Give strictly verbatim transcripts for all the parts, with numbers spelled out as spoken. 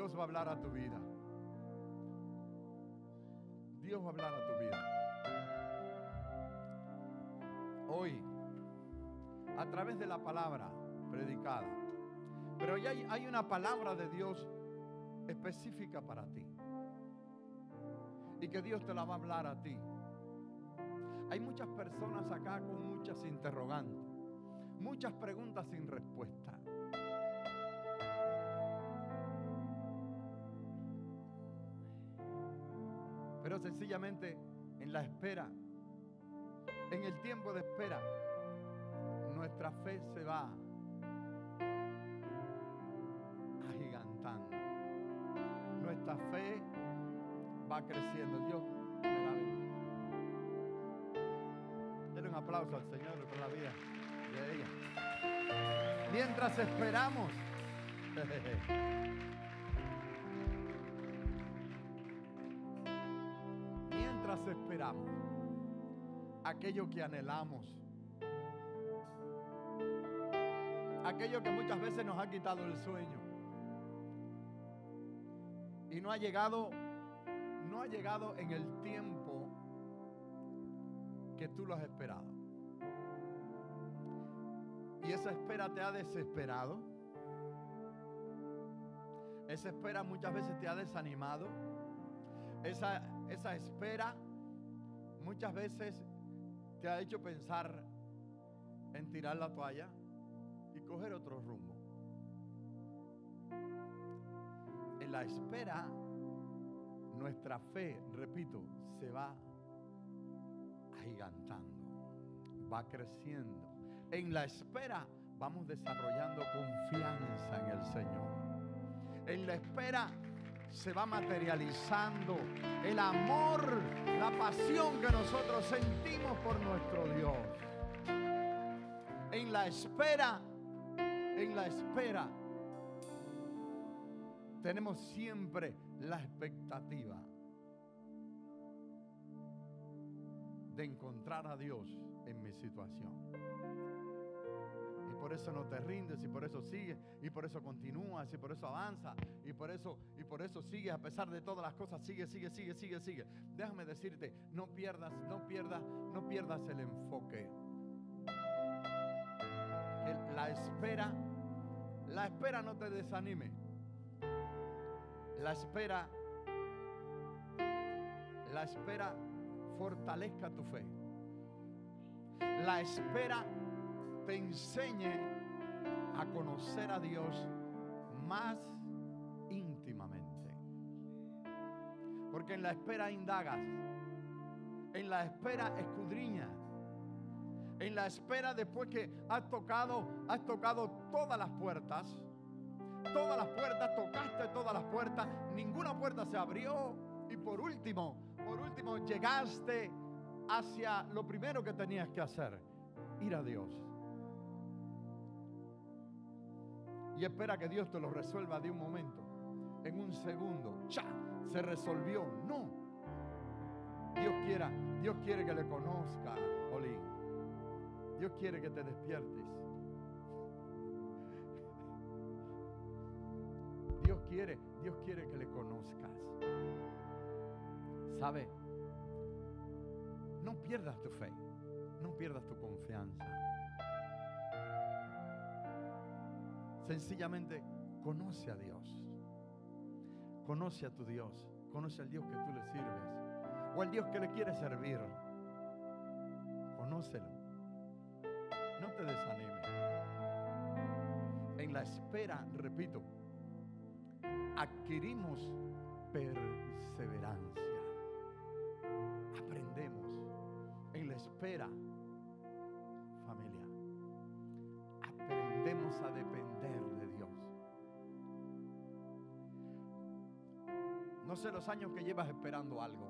Dios va a hablar a tu vida. Dios va a hablar a tu vida. Hoy, a través de la palabra predicada. Pero ya hay, hay una palabra de Dios específica para ti. Y que Dios te la va a hablar a ti. Hay muchas personas acá con muchas interrogantes. Muchas preguntas sin respuesta. Pero sencillamente en la espera, en el tiempo de espera, nuestra fe se va agigantando. Nuestra fe va creciendo. Dios me la bendiga. Denle un aplauso al Señor por la vida de ella. Mientras esperamos, mientras esperamos aquello que anhelamos, aquello que muchas veces nos ha quitado el sueño y no ha llegado, no ha llegado en el tiempo que tú lo has esperado. Y esa espera te ha desesperado. Esa espera muchas veces te ha desanimado. Esa, esa espera muchas veces te ha hecho pensar en tirar la toalla y coger otro rumbo. En la espera, nuestra fe, repito, se va agigantando, va creciendo. En la espera vamos desarrollando confianza en el Señor. En la espera se va materializando el amor, la pasión que nosotros sentimos por nuestro Dios. En la espera, en la espera, tenemos siempre la expectativa de encontrar a Dios en mi situación. Y por eso no te rindes, y por eso sigues, y por eso continúas, y por eso avanzas, y por eso, y por eso sigues a pesar de todas las cosas. Sigue, sigue, sigue, sigue, sigue. Déjame decirte, no pierdas, no pierdas, no pierdas el enfoque. El, la espera, la espera no te desanime. La espera, la espera fortalezca tu fe. La espera te enseñe a conocer a Dios más íntimamente. Porque en la espera indagas, en la espera escudriñas, en la espera después que has tocado, has tocado todas las puertas, todas las puertas, tocaste todas las puertas, ninguna puerta se abrió y por último, por último llegaste hacia lo primero que tenías que hacer, ir a Dios. Y espera que Dios te lo resuelva de un momento, en un segundo. ¡Cha! Se resolvió. No. Dios quiera, Dios quiere que le conozca, Oli. Dios quiere que te despiertes. Dios quiere, Dios quiere que le conozcas. ¿Sabe? No pierdas tu fe, no pierdas tu confianza. Sencillamente conoce a Dios. Conoce a tu Dios. Conoce al Dios que tú le sirves o al Dios que le quieres servir. Conócelo. No te desanimes. En la espera, repito, adquirimos perseverancia. Aprendemos en la espera, familia. Aprendemos a depender de Dios. No sé los años que llevas esperando algo.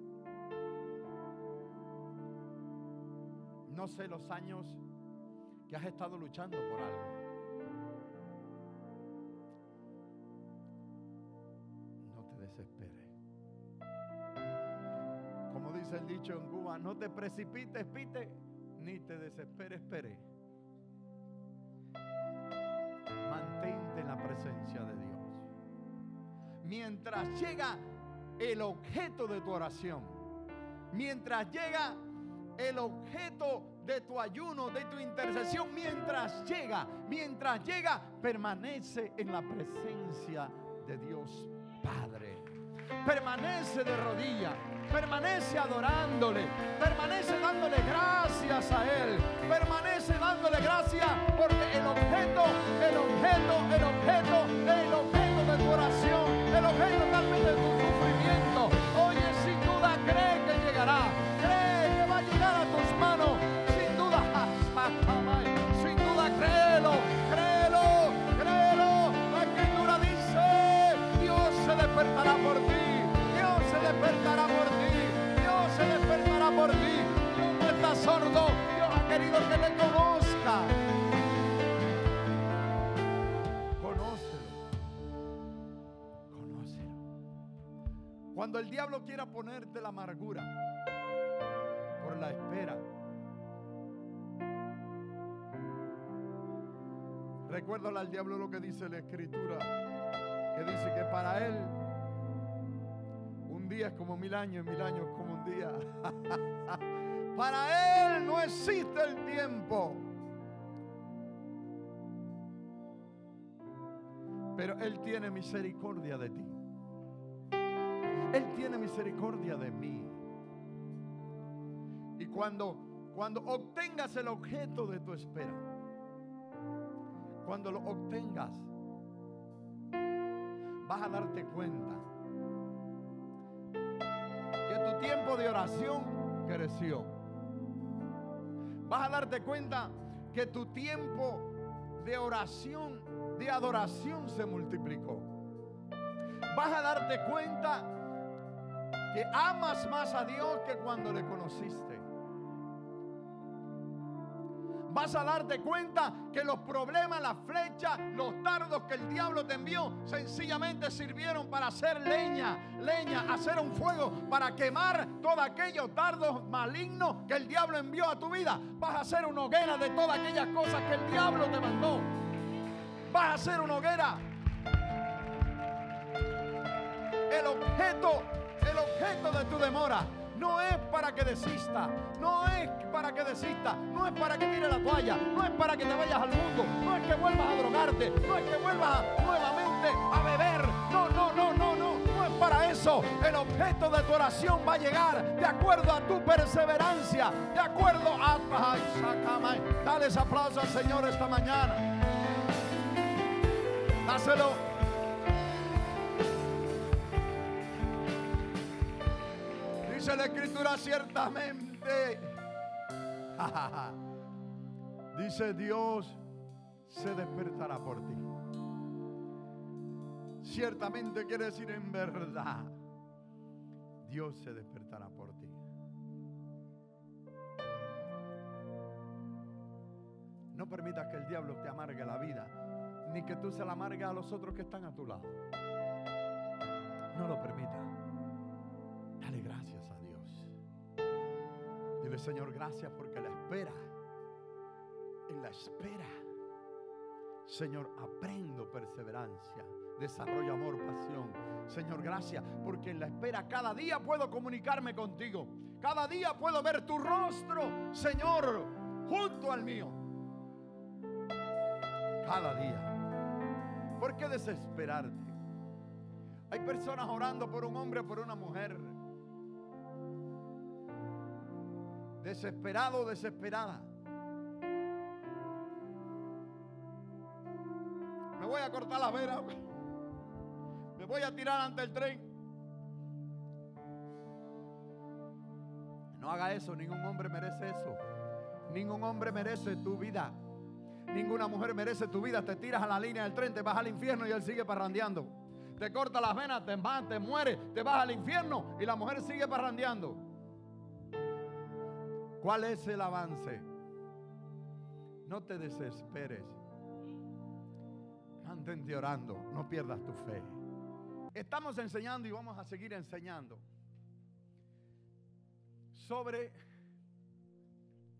No sé los años que has estado luchando por algo. No te desesperes. Como dice el dicho en Cuba, no te precipites, pite, ni te desesperes, espere. Mantente en la presencia de Dios. mientras llega el objeto de tu oración, mientras llega el objeto de tu ayuno, de tu intercesión, mientras llega, mientras llega, permanece en la presencia de Dios Padre. Permanece de rodillas, permanece adorándole, permanece dándole gracias a Él, permanece dándole gracias porque el objeto, el objeto, el objeto, el objeto de tu oración, el objeto tal vez de tu sufrimiento, oye, sin duda cree que llegará, cree que va a llegar a tus manos, sin duda, sin duda créelo, créelo, créelo. La Escritura dice, Dios se despertará por ti. Se despertará por ti, Dios se despertará por ti. Dios no está sordo, Dios ha querido que le conozca. Conócelo, conócelo. Cuando el diablo quiera ponerte la amargura por la espera, recuérdale al diablo lo que dice la Escritura, que dice que para él un día es como mil años y mil años como un día. Para Él no existe el tiempo. Pero Él tiene misericordia de ti. Él tiene misericordia de mí. Y cuando, cuando obtengas el objeto de tu espera, cuando lo obtengas, vas a darte cuenta que tu tiempo de oración creció. Vas a darte cuenta que tu tiempo de oración, de adoración se multiplicó. Vas a darte cuenta que amas más a Dios que cuando le conociste. Vas a darte cuenta que los problemas, las flechas, los dardos que el diablo te envió sencillamente sirvieron para hacer leña, leña, hacer un fuego para quemar todos aquellos dardos malignos que el diablo envió a tu vida. Vas a hacer una hoguera de todas aquellas cosas que el diablo te mandó. Vas a hacer una hoguera. El objeto, el objeto de tu demora no es para que desista, no es para que desista, no es para que tire la toalla, no es para que te vayas al mundo, no es que vuelvas a drogarte, no es que vuelvas nuevamente a beber, no, no, no, no, no, no es para eso. El objeto de tu oración va a llegar de acuerdo a tu perseverancia, de acuerdo a... Ay, sácame. Dale ese aplauso al Señor esta mañana. Dáselo. Dice la Escritura ciertamente. Dice Dios se despertará por ti. Ciertamente quiere decir en verdad. Dios se despertará por ti. No permitas que el diablo te amargue la vida, ni que tú se la amargues a los otros que están a tu lado. No lo permitas. Dale gracias a Dios. Dile, Señor, gracias porque la espera, en la espera, Señor, aprendo perseverancia, desarrollo amor, pasión. Señor, gracias porque en la espera cada día puedo comunicarme contigo. Cada día puedo ver tu rostro, Señor, junto al mío. Cada día. ¿Por qué desesperarte? Hay personas orando por un hombre o por una mujer. Desesperado o desesperada. Me voy a cortar la vena. Me voy a tirar ante el tren. No haga eso. Ningún hombre merece eso. Ningún hombre merece tu vida. Ninguna mujer merece tu vida. Te tiras a la línea del tren, te vas al infierno y él sigue parrandeando. Te corta las venas, te vas, te mueres, te vas al infierno y la mujer sigue parrandeando. ¿Cuál es el avance? No te desesperes. Mantente orando, no pierdas tu fe. Estamos enseñando y vamos a seguir enseñando sobre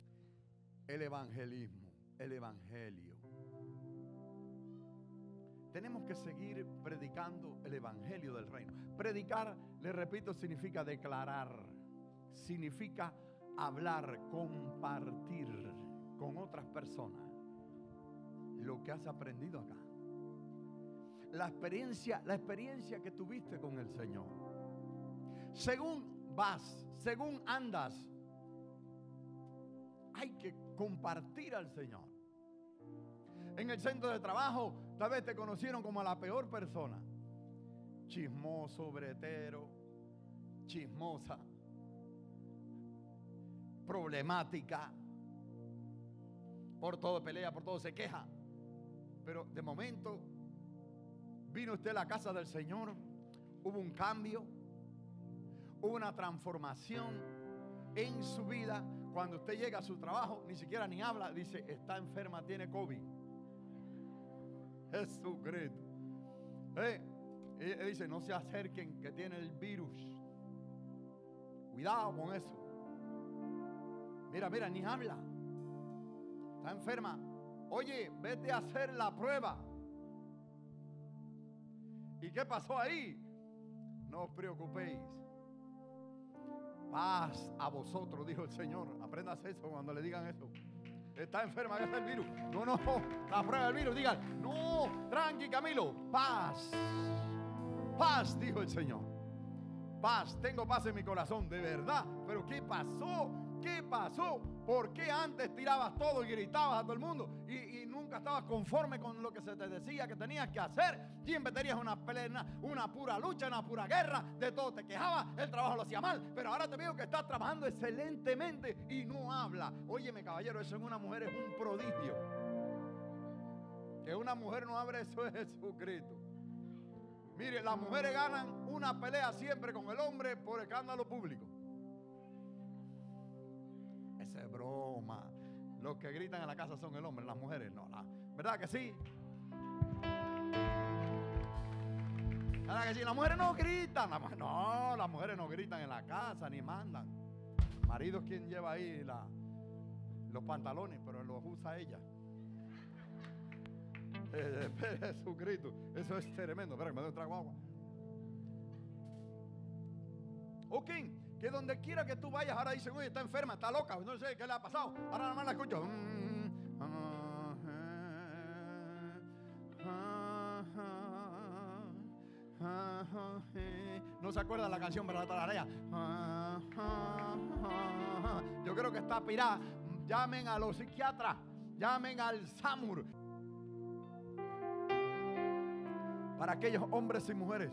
el evangelismo, el evangelio. tenemos que seguir predicando el evangelio del reino. Predicar, les repito, significa declarar, significa hablar, compartir con otras personas lo que has aprendido acá. La experiencia, la experiencia que tuviste con el Señor. Según vas, según andas, hay que compartir al Señor. En el centro de trabajo, tal vez te conocieron como la peor persona. Chismoso, bretero, chismosa, problemática, por todo pelea, por todo se queja. Pero de momento vino usted a la casa del Señor, hubo un cambio, hubo una transformación en su vida. Cuando usted llega a su trabajo, ni siquiera ni habla, dice, está enferma, tiene COVID. Jesucristo. Eh, él dice, no se acerquen que tiene el virus. Cuidado con eso. Mira, mira, ni habla. Está enferma. Oye, vete a hacer la prueba. ¿Y qué pasó ahí? No os preocupéis. Paz a vosotros, dijo el Señor. Aprendas eso cuando le digan eso. Está enferma, ya está el virus. No, no, la prueba del virus. Digan, no, tranqui Camilo. Paz. Paz, dijo el Señor. Paz, tengo paz en mi corazón, de verdad. Pero ¿qué pasó? ¿Qué pasó? ¿Por qué antes tirabas todo y gritabas a todo el mundo? Y, y nunca estabas conforme con lo que se te decía que tenías que hacer. Siempre tenías una plena, una pura lucha, una pura guerra. De todo te quejabas, el trabajo lo hacía mal. Pero ahora te veo que estás trabajando excelentemente y no habla. Óyeme, caballero, eso en una mujer es un prodigio. Que una mujer no hable, eso es Jesucristo. Mire, las mujeres ganan una pelea siempre con el hombre por escándalo público. Esa es broma. Los que gritan en la casa son el hombre, las mujeres no. La, ¿verdad que sí? ¿Verdad que sí? Las mujeres no gritan. La, no, las mujeres no gritan en la casa ni mandan. Marido es quien lleva ahí la, los pantalones, pero los usa ella. Eh, Jesucristo, eso es tremendo. Espera que me doy un trago de agua. Ok, que donde quiera que tú vayas, ahora dicen, oye, está enferma, está loca, no sé qué le ha pasado. Ahora nada más la escucho. No se acuerda la canción, pero la tararea. Yo creo que está pirada. Llamen a los psiquiatras, llamen al SAMUR. Para aquellos hombres y mujeres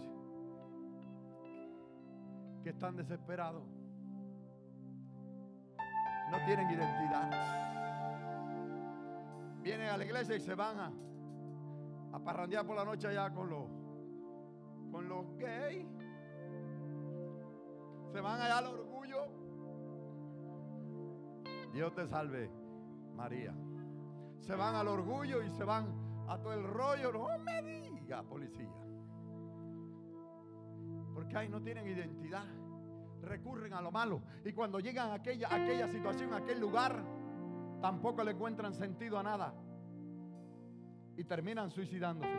que están desesperados, no tienen identidad, vienen a la iglesia y se van a, a parrandear por la noche allá con los con los gays, se van allá al orgullo. Dios te salve, María. Se van al orgullo y se van a todo el rollo. No me diga, policía. Porque ahí no tienen identidad. Recurren a lo malo. Y cuando llegan a aquella, a aquella situación, a aquel lugar, tampoco le encuentran sentido a nada. Y terminan suicidándose.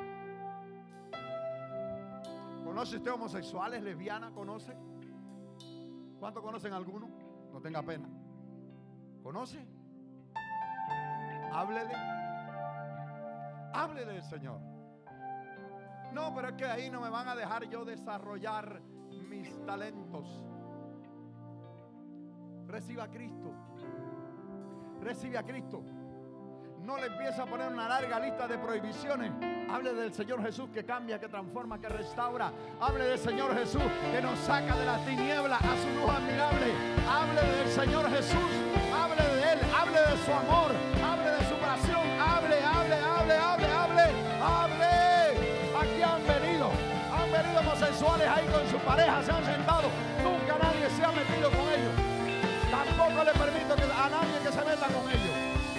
¿Conoce usted homosexuales, lesbianas? ¿Conoce? ¿Cuánto conocen alguno? No tenga pena. ¿Conoce? Háblele. Háblele del Señor. No, pero es que ahí no me van a dejar yo desarrollar mis talentos. Reciba a Cristo. Recibe a Cristo. No le empieza a poner una larga lista de prohibiciones. Hable del Señor Jesús que cambia, que transforma, que restaura. Hable del Señor Jesús que nos saca de las tinieblas a su luz admirable. Hable del Señor Jesús. Hable de Él. Hable de su amor. Hable de su pasión. Hable, hable, hable, hable, hable. Hable. Aquí han venido. Han venido homosexuales ahí con su pareja. Se han sentado. Nunca nadie se ha metido con ellos. Tampoco le permito que a nadie que se meta con ellos.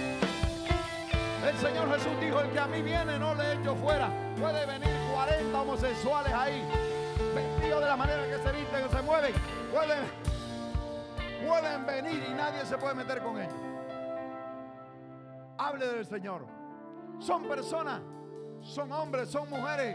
El Señor Jesús dijo, el que a mí viene no le echo fuera. Puede venir cuarenta homosexuales ahí, vestidos de la manera que se visten, que se mueven. Pueden, pueden venir y nadie se puede meter con ellos. Hable del Señor. Son personas son hombres, son mujeres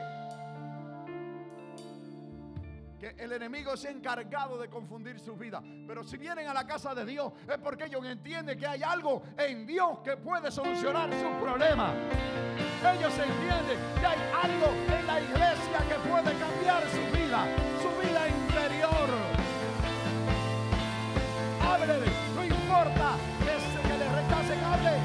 que el enemigo se ha encargado de confundir sus vidas. Pero si vienen a la casa de Dios es porque ellos entienden que hay algo en Dios que puede solucionar sus problemas. Ellos entienden que hay algo en la iglesia que puede cambiar su vida, su vida interior. Háblele, no importa que, se, que le rechacen, hable.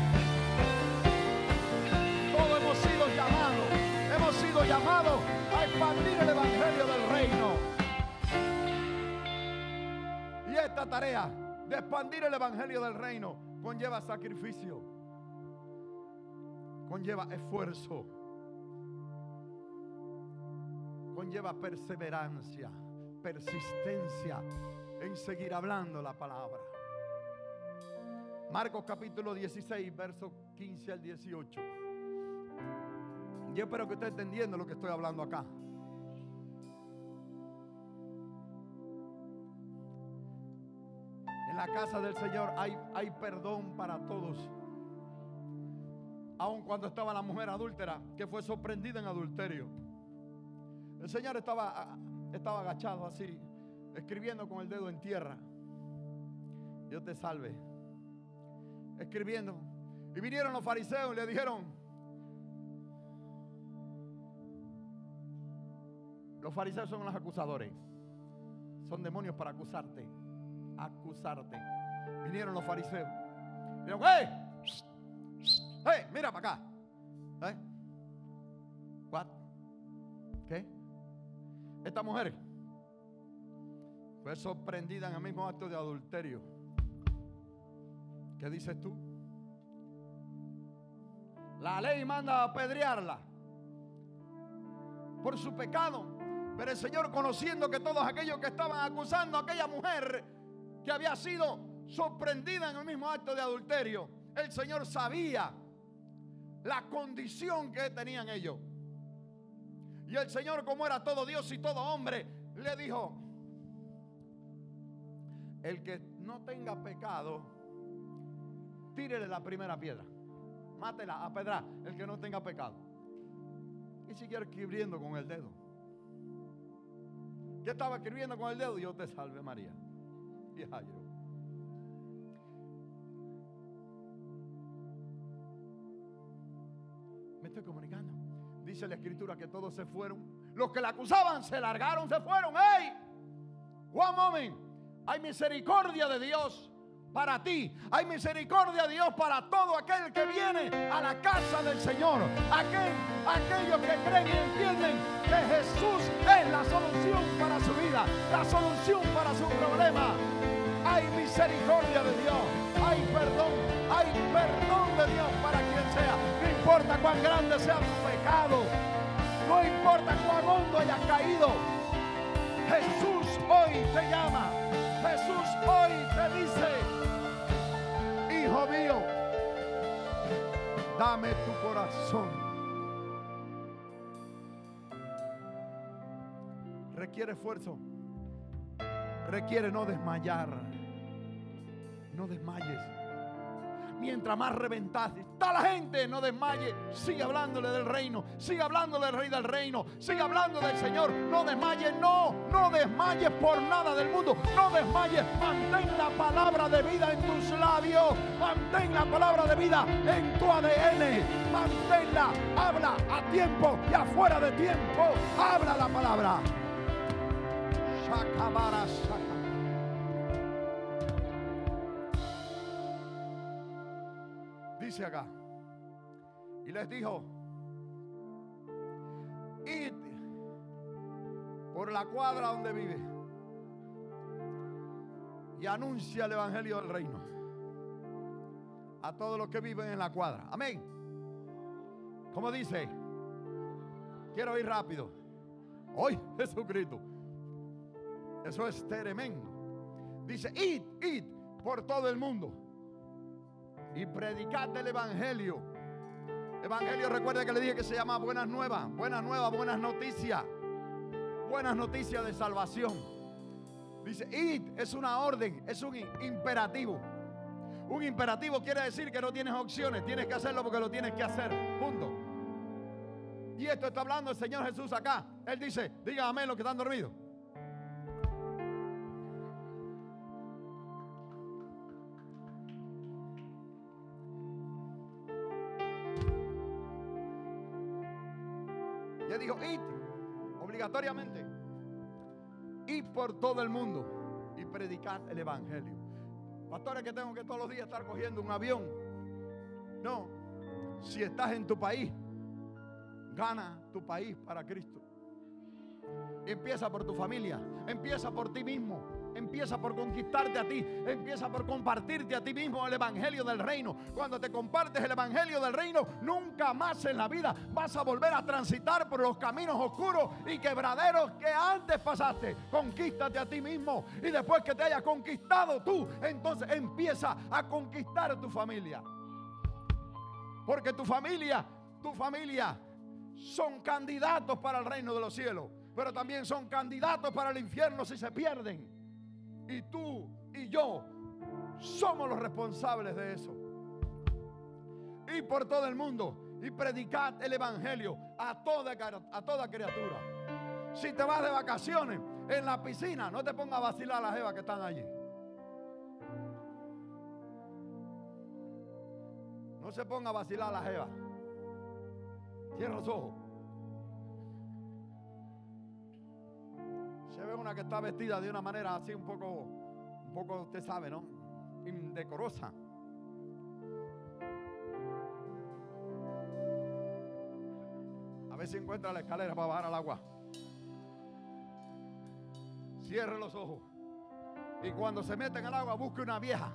Todos hemos sido llamados, hemos sido llamados a expandir el evangelio del reino. Y esta tarea de expandir el evangelio del reino conlleva sacrificio, conlleva esfuerzo, conlleva perseverancia, persistencia en seguir hablando la palabra. Marcos capítulo dieciséis, versos quince al dieciocho. Yo espero que usted esté entendiendo lo que estoy hablando acá. En la casa del Señor hay, hay perdón para todos. Aun cuando estaba la mujer adúltera que fue sorprendida en adulterio, el Señor estaba, estaba agachado así, escribiendo con el dedo en tierra. Dios te salve. Escribiendo. Y vinieron los fariseos y le dijeron, los fariseos son los acusadores, son demonios para acusarte, acusarte. Vinieron los fariseos. Dijeron, ¡hey! ¡Hey! Mira para acá. ¿Eh? ¿What? ¿Qué? Esta mujer fue sorprendida en el mismo acto de adulterio. ¿Qué dices tú? La ley manda apedrearla por su pecado. Pero el Señor, conociendo que todos aquellos que estaban acusando a aquella mujer que había sido sorprendida en el mismo acto de adulterio, el Señor sabía la condición que tenían ellos. Y el Señor, como era todo Dios y todo hombre, le dijo, el que no tenga pecado, tírele la primera piedra, mátela a pedra, el que no tenga pecado. Y siguió escribiendo con el dedo. ¿Qué estaba escribiendo con el dedo? Dios te salve María. Y Jairo. Me estoy comunicando. Dice la escritura que todos se fueron. Los que la acusaban se largaron, se fueron. ¡Hey! One moment. Hay misericordia de Dios para ti. Hay misericordia de Dios para todo aquel que viene a la casa del Señor. Aquel, aquellos que creen y entienden que Jesús es la solución para su vida, la solución para su problema. Hay misericordia de Dios. Hay perdón. Hay perdón de Dios para quien sea. No importa cuán grande sea tu pecado. No importa cuán hondo hayas caído. Jesús hoy te llama. Jesús hoy te dice, hijo mío, dame tu corazón. Requiere esfuerzo. Requiere no desmayar. No desmayes. Mientras más reventaste está la gente, no desmaye. Sigue hablándole del reino. Sigue hablándole del rey del reino. Sigue hablando del Señor. No desmayes, no. No desmayes por nada del mundo. No desmayes. Mantén la palabra de vida en tus labios. Mantén la palabra de vida en tu A D N. Manténla. Habla a tiempo y afuera de tiempo. Habla la palabra. Shakabara shaka. Dice acá, y les dijo, id por la cuadra donde vive y anuncia el evangelio del reino a todos los que viven en la cuadra. Amén. Como dice, quiero ir rápido. Hoy Jesucristo, eso es tremendo. Dice, id, id por todo el mundo y predicad el evangelio. Evangelio, recuerda que le dije que se llama buenas nuevas. Buenas nuevas, buenas noticias. Buenas noticias de salvación. Dice, id es una orden, es un imperativo. Un imperativo quiere decir que no tienes opciones. Tienes que hacerlo porque lo tienes que hacer. Punto. Y esto está hablando el Señor Jesús acá. Él dice, digan amén los que están dormidos. Y él dijo, id, obligatoriamente, id por todo el mundo y predicad el evangelio. Pastores, que tengo que todos los días estar cogiendo un avión. No, si estás en tu país, gana tu país para Cristo. Empieza por tu familia, empieza por ti mismo, empieza por conquistarte a ti, empieza por compartirte a ti mismo el evangelio del reino. Cuando te compartes el evangelio del reino, nunca más en la vida vas a volver a transitar por los caminos oscuros y quebraderos que antes pasaste. Conquístate a ti mismo, y después que te hayas conquistado tú, entonces empieza a conquistar a tu familia. Porque tu familia, tu familia son candidatos para el reino de los cielos, pero también son candidatos para el infierno si se pierden. Y tú y yo somos los responsables de eso. Y por todo el mundo y predicad el evangelio a toda, a toda criatura. Si te vas de vacaciones en la piscina, no te pongas a vacilar a las jevas que están allí. No se ponga a vacilar a la jeva. Cierra los ojos. Se ve una que está vestida de una manera así un poco, un poco, usted sabe, ¿no? Indecorosa. A ver si encuentra la escalera para bajar al agua. Cierre los ojos. Y cuando se mete en el agua, busque una vieja.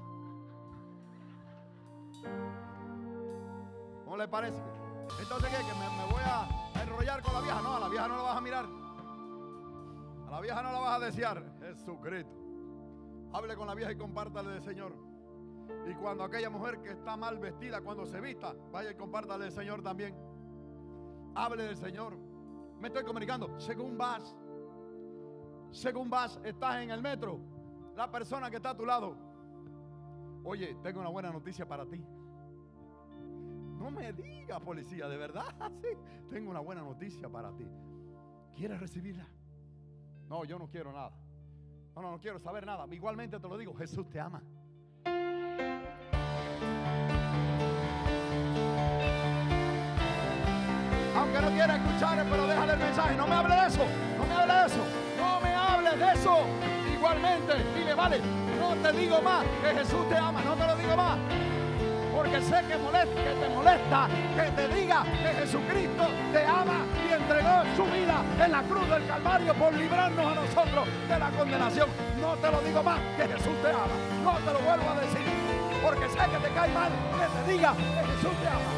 ¿Cómo le parece? Entonces, ¿qué? ¿Que me, me voy a enrollar con la vieja? No, a la vieja no la vas a mirar. A la vieja no la vas a desear. Jesucristo. Hable con la vieja y compártale del Señor. Y cuando aquella mujer que está mal vestida, cuando se vista, vaya y compártale del Señor también. Hable del Señor. Me estoy comunicando. Según vas, según vas, estás en el metro, la persona que está a tu lado, oye, tengo una buena noticia para ti. No me digas, policía, de verdad, sí, tengo una buena noticia para ti. ¿Quieres recibirla? No, yo no quiero nada. No, no, no quiero saber nada. Igualmente te lo digo, Jesús te ama. Aunque no quiera escuchar, pero déjale el mensaje. No me hable de eso, no me hable de eso, no me hable de eso. Igualmente, dile, vale, no te digo más que Jesús te ama, no te lo digo más. Porque sé que, molesta, que te molesta que te diga que Jesucristo te ama y entregó su vida en la cruz del Calvario por librarnos a nosotros de la condenación. No te lo digo más que Jesús te ama. No te lo vuelvo a decir. Porque sé que te cae mal que te diga que Jesús te ama.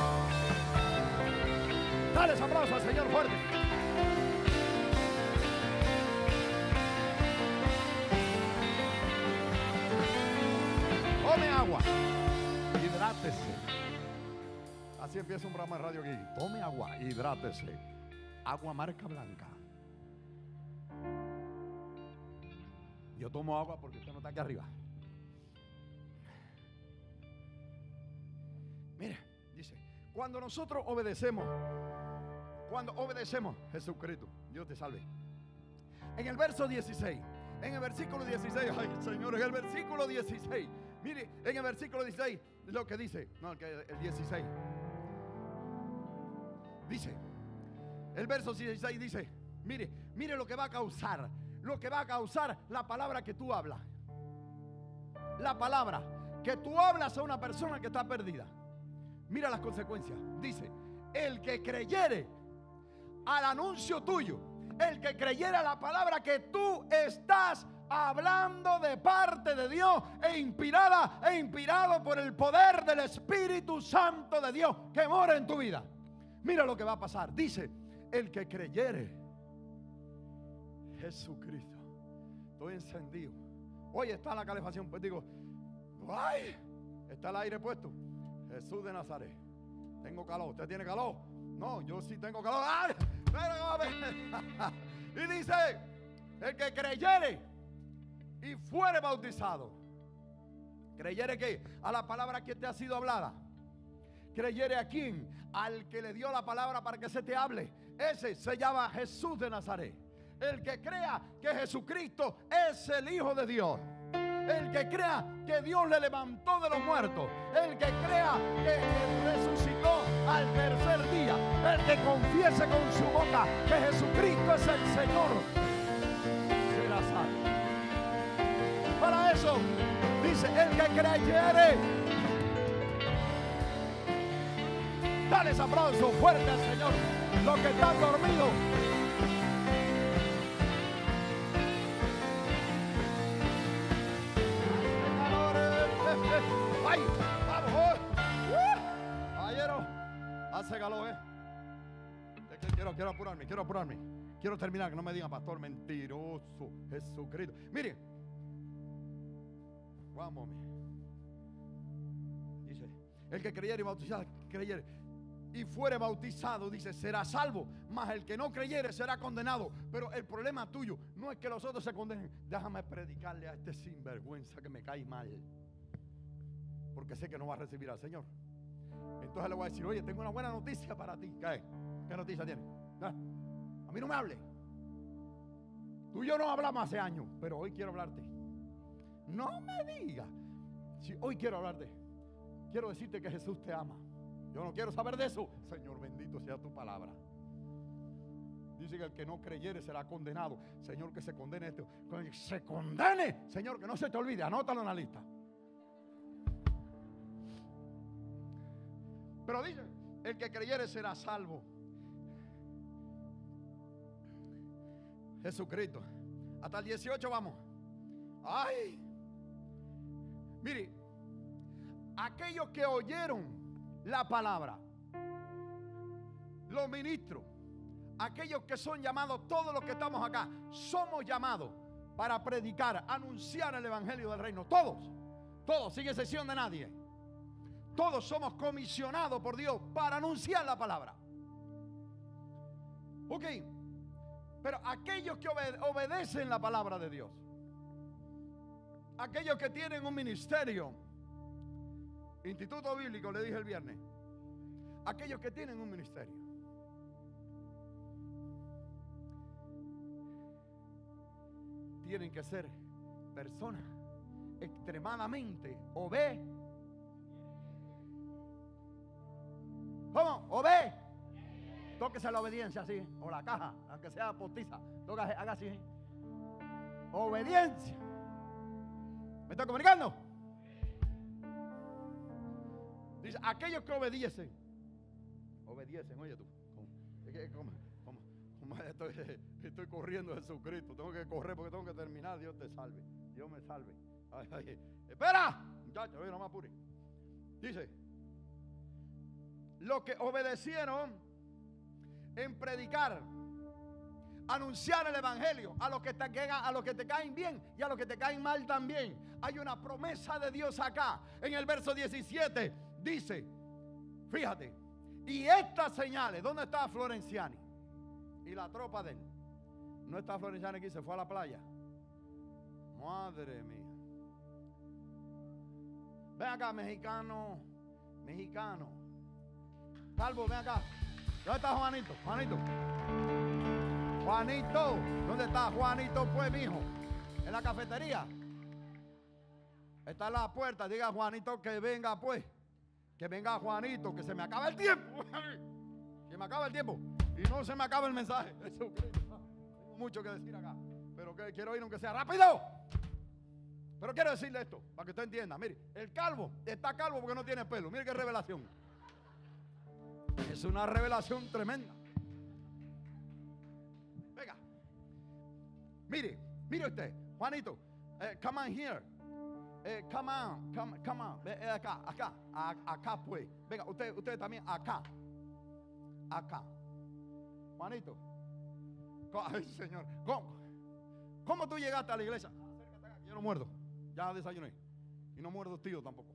Dale ese aplauso al Señor fuerte. Tome agua. Hidrátese. Así empieza un programa de radio aquí. Tome agua, hidrátese. Agua marca blanca. Yo tomo agua porque usted no está aquí arriba. Mire, dice, cuando nosotros obedecemos, cuando obedecemos, Jesucristo, Dios te salve. En el verso dieciséis, en el versículo dieciséis, ay Señor, en el versículo dieciséis, mire, en el versículo dieciséis, lo que dice, no, el dieciséis, dice, el verso dieciséis dice, mire, mire lo que va a causar, lo que va a causar la palabra que tú hablas. La palabra que tú hablas a una persona que está perdida. Mira las consecuencias. Dice, el que creyere al anuncio tuyo, el que creyere a la palabra que tú estás hablando de parte de Dios e inspirada e inspirado por el poder del Espíritu Santo de Dios que mora en tu vida. Mira lo que va a pasar. Dice, el que creyere. Jesucristo. Estoy encendido. Hoy está la calefacción. Pues digo, ay, está el aire puesto. Jesús de Nazaret. Tengo calor. ¿Usted tiene calor? No, yo sí tengo calor. ¡Ay! Y dice, el que creyere y fuere bautizado. ¿Creyere qué? A la palabra que te ha sido hablada. ¿Creyere a quién? al que le dio la palabra para que se te hable. Ese se llama Jesús de Nazaret. El que crea que Jesucristo es el Hijo de Dios. El que crea que Dios le levantó de los muertos. El que crea que resucitó al tercer día. El que confiese con su boca que Jesucristo es el Señor, será salvo. Para eso dice: el que creyere. Dale ese aplauso fuerte al Señor. Los que están dormidos, ¡ay! ¡Vamos! ¡Uh! Caballero, hace calor, ¿eh? Es que quiero, quiero apurarme, quiero apurarme. Quiero terminar, que no me digan, pastor, mentiroso, Jesucristo. Mire, vamos, dice: el que creyere y bautizar, creyere y fuere bautizado, dice, será salvo, mas el que no creyere será condenado. Pero el problema tuyo no es que los otros se condenen. Déjame predicarle a este sinvergüenza que me cae mal, porque sé que no va a recibir al Señor. Entonces le voy a decir: oye, tengo una buena noticia para ti. ¿Qué? ¿Qué noticia tiene? ¿Ah? A mí no me hable. Tú y yo no hablamos hace años, pero hoy quiero hablarte. No me digas. Si hoy quiero hablarte, quiero decirte que Jesús te ama. Yo no quiero saber de eso. Señor, bendito sea tu palabra. Dice que el que no creyere será condenado. Señor, que se condene esto. Que se condene. Señor, que no se te olvide. Anótalo en la lista. Pero dice: el que creyere será salvo. Jesucristo. Hasta el dieciocho vamos. Ay. Mire, aquellos que oyeron la palabra, los ministros, aquellos que son llamados, todos los que estamos acá, somos llamados para predicar, anunciar el evangelio del reino. Todos, todos, sin excepción de nadie. Todos somos comisionados por Dios para anunciar la palabra. Ok, pero aquellos que obede- obedecen la palabra de Dios, aquellos que tienen un ministerio, Instituto Bíblico, le dije el viernes, aquellos que tienen un ministerio, tienen que ser personas extremadamente obedientes. ¿Cómo? Obé. Tóquese la obediencia así, o la caja, aunque sea postiza. Tóquese, haga así. Obediencia. ¿Me estoy comunicando? Dice: aquellos que obedecen. Obedecen, oye tú. ¿Cómo? ¿Cómo? ¿Cómo? ¿Cómo? Estoy, estoy corriendo a Jesucristo. Tengo que correr porque tengo que terminar. Dios te salve. Dios me salve. Ay, ay. Espera, muchachos, no me apure. Dice: los que obedecieron en predicar, anunciar el evangelio a los que te, a los que te caen bien y a los que te caen mal también. Hay una promesa de Dios acá. En el verso diecisiete dice, fíjate, y estas señales, ¿dónde está Florenciani? Y la tropa de él. No está Florenciani aquí, se fue a la playa. Madre mía. Ven acá, mexicano, mexicano. Calvo, ven acá. ¿Dónde está Juanito? Juanito. Juanito. ¿Dónde está Juanito, pues, mijo? En la cafetería. Está en la puerta. Diga a Juanito que venga, pues. Que venga Juanito, que se me acaba el tiempo. Se me acaba el tiempo. Y no se me acaba el mensaje. Eso, tengo mucho que decir acá. Pero que quiero ir aunque sea rápido. Pero quiero decirle esto, para que usted entienda. Mire, el calvo está calvo porque no tiene pelo. Mire qué revelación. Es una revelación tremenda. Venga. Mire, mire usted, Juanito. Eh, come on here. Eh, come on, come, come on. Eh, acá, acá, a, acá pues. Venga, usted, usted también acá. Acá. Juanito. Ay, Señor. ¿Cómo, cómo tú llegaste a la iglesia? Acércate acá, yo no muerdo. Ya desayuné. Y no muerdo tío tampoco.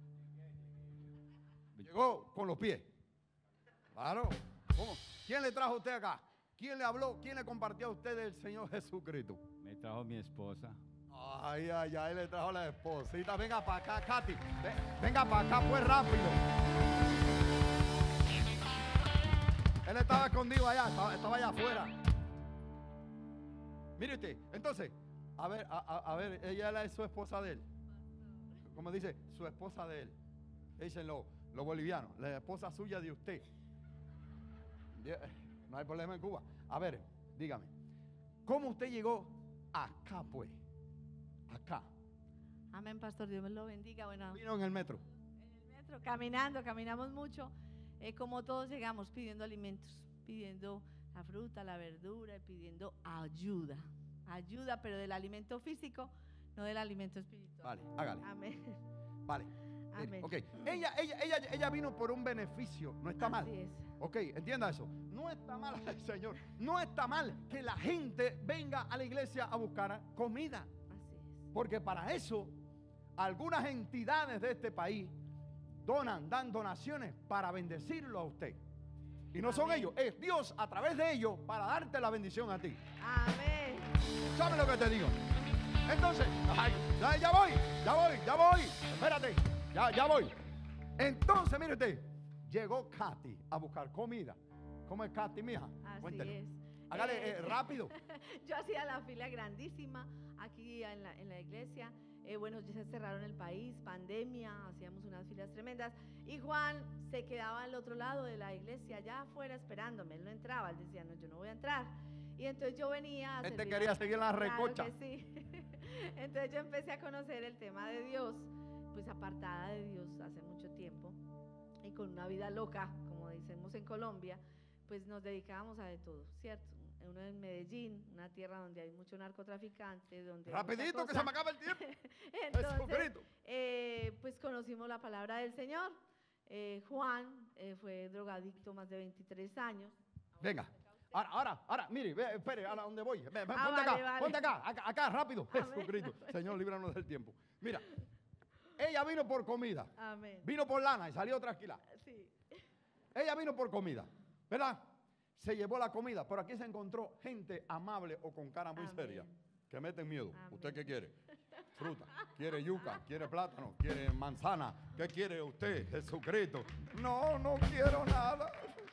Llegó con los pies. Claro. ¿Cómo? ¿Quién le trajo a usted acá? ¿Quién le habló? ¿Quién le compartió a usted del Señor Jesucristo? Me trajo mi esposa. Ay, ay, ay, le trajo la esposita. Venga para acá, Katy. Venga para acá, pues rápido. Él estaba escondido allá, estaba, estaba allá afuera. Mire usted, entonces, a ver, a, a, a ver, ella es su esposa de él. Como dice, su esposa de él. Dicen los, los bolivianos, la esposa suya de usted. No hay problema en Cuba. A ver, dígame, ¿cómo usted llegó acá, pues? Acá. Amén, pastor, Dios me lo bendiga. Bueno, vino en el metro. En el metro, caminando, caminamos mucho. Eh, como todos llegamos pidiendo alimentos, pidiendo la fruta, la verdura, y pidiendo ayuda. Ayuda, pero del alimento físico, no del alimento espiritual. Vale, hágale. Amén. Vale. Amén. Mire, ok, ella, ella, ella, ella vino por un beneficio, no está mal. Así es. Ok, entienda eso. No está mal, Señor. No está mal que la gente venga a la iglesia a buscar comida. Así es. Porque para eso algunas entidades de este país donan, dan donaciones para bendecirlo a usted. Y no son Amén. ellos, es Dios a través de ellos para darte la bendición a ti. Amén. ¿Sabes lo que te digo? Entonces, ay, ya, ya voy, ya voy, ya voy. Espérate, ya, ya voy. Entonces, mire usted, llegó Katy a buscar comida. ¿Cómo es Katy, mija? Así Cuéntele. es. Hágale Eh, eh, rápido. Yo hacía la fila grandísima aquí en la, en la iglesia. Eh, bueno, ya se cerraron el país, pandemia, hacíamos unas filas tremendas. Y Juan se quedaba al otro lado de la iglesia, allá afuera esperándome. Él no entraba, él decía, no, yo no voy a entrar. Y entonces yo venía a Este servir quería a- seguir la Claro recocha. que sí. Entonces yo empecé a conocer el tema de Dios, pues apartada de Dios hace mucho tiempo. Y con una vida loca, como decimos en Colombia, pues nos dedicábamos a de todo, ¿cierto? Uno en Medellín, una tierra donde hay mucho narcotraficante, donde hay mucha Rapidito que cosa. se me acaba el tiempo. Entonces, Jesucristo. eh, pues conocimos la palabra del Señor. Eh, Juan eh, fue drogadicto más de veintitrés años. Venga. Ahora, ahora, ahora, mire, ve, espere, a dónde voy. Ve, ve, ponte Ah, acá, vale, vale. ponte acá, acá, acá, rápido. Amén. Jesucristo. Señor, líbranos del tiempo. Mira, ella vino por comida, Amén. vino por lana y salió tranquila. Sí. Ella vino por comida, ¿verdad? Se llevó la comida, pero aquí se encontró gente amable o con cara muy Amén. seria, que meten miedo. Amén. ¿Usted qué quiere? Fruta. ¿Quiere yuca? ¿Quiere plátano? ¿Quiere manzana? ¿Qué quiere usted, Jesucristo? No, no quiero nada.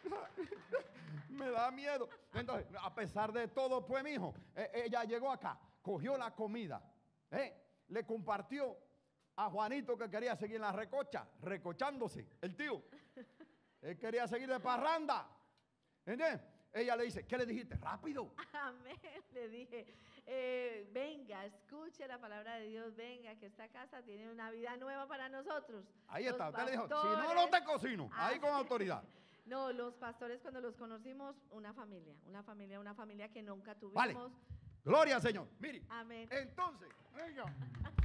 Me da miedo. Entonces, a pesar de todo, pues, mijo, eh, ella llegó acá, cogió la comida, eh, le compartió a Juanito que quería seguir en la recocha, recochándose, el tío. Él quería seguir de parranda. ¿Entiendes? Ella le dice, ¿qué le dijiste? Rápido. Amén. Le dije, eh, venga, escuche la palabra de Dios, venga, que esta casa tiene una vida nueva para nosotros. Ahí Los está. Usted le dijo, si pastores- no, no te cocino. Ahí con Ah. autoridad. No, los pastores cuando los conocimos, una familia, una familia, una familia que nunca tuvimos. Vale. Gloria al Señor. Mire. Amén. Entonces, ella,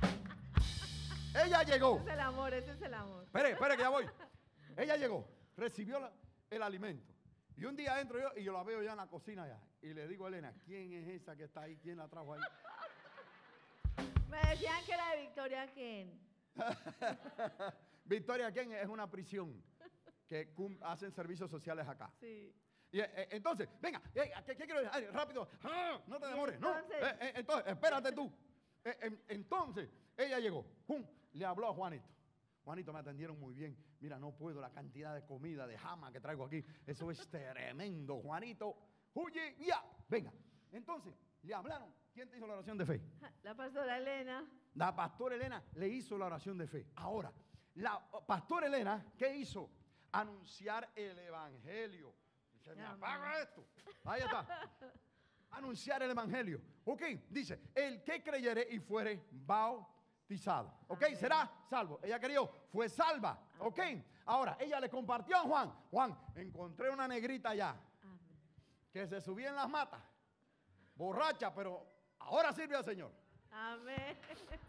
ella llegó. Ese es el amor, ese es el amor. Espere, espere que ya voy. Ella llegó, recibió la- el alimento. Y un día entro yo y yo la veo ya en la cocina ya. Y le digo a Elena, ¿quién es esa que está ahí? ¿Quién la trajo ahí? Me decían que era de Victoria Ken. Victoria Ken es una prisión que cum- hacen servicios sociales acá. Sí. Y, eh, entonces, venga, eh, ¿qué, qué quiero decir? Ay, rápido, ah, no te Y demores, no. entonces- Eh, eh, entonces, espérate tú. Eh, en- entonces, ella llegó, pum, le habló a Juanito. Juanito, me atendieron muy bien. Mira, no puedo, la cantidad de comida, de jama que traigo aquí. Eso es tremendo, Juanito. Huye, ya. Venga. Entonces, le hablaron. ¿Quién te hizo la oración de fe? La pastora Elena. La pastora Elena le hizo la oración de fe. Ahora, la pastora Elena, ¿qué hizo? Anunciar el evangelio. Se me Amén. apaga esto. Ahí está. Anunciar el evangelio. Ok, dice, el que creyere y fuere bautizado. Ok, Amén. será salvo. Ella creyó, fue salva. Ok, ahora ella le compartió a Juan. Juan, encontré una negrita allá Amén. que se subía en las matas, borracha, pero ahora sirve al Señor. Amén.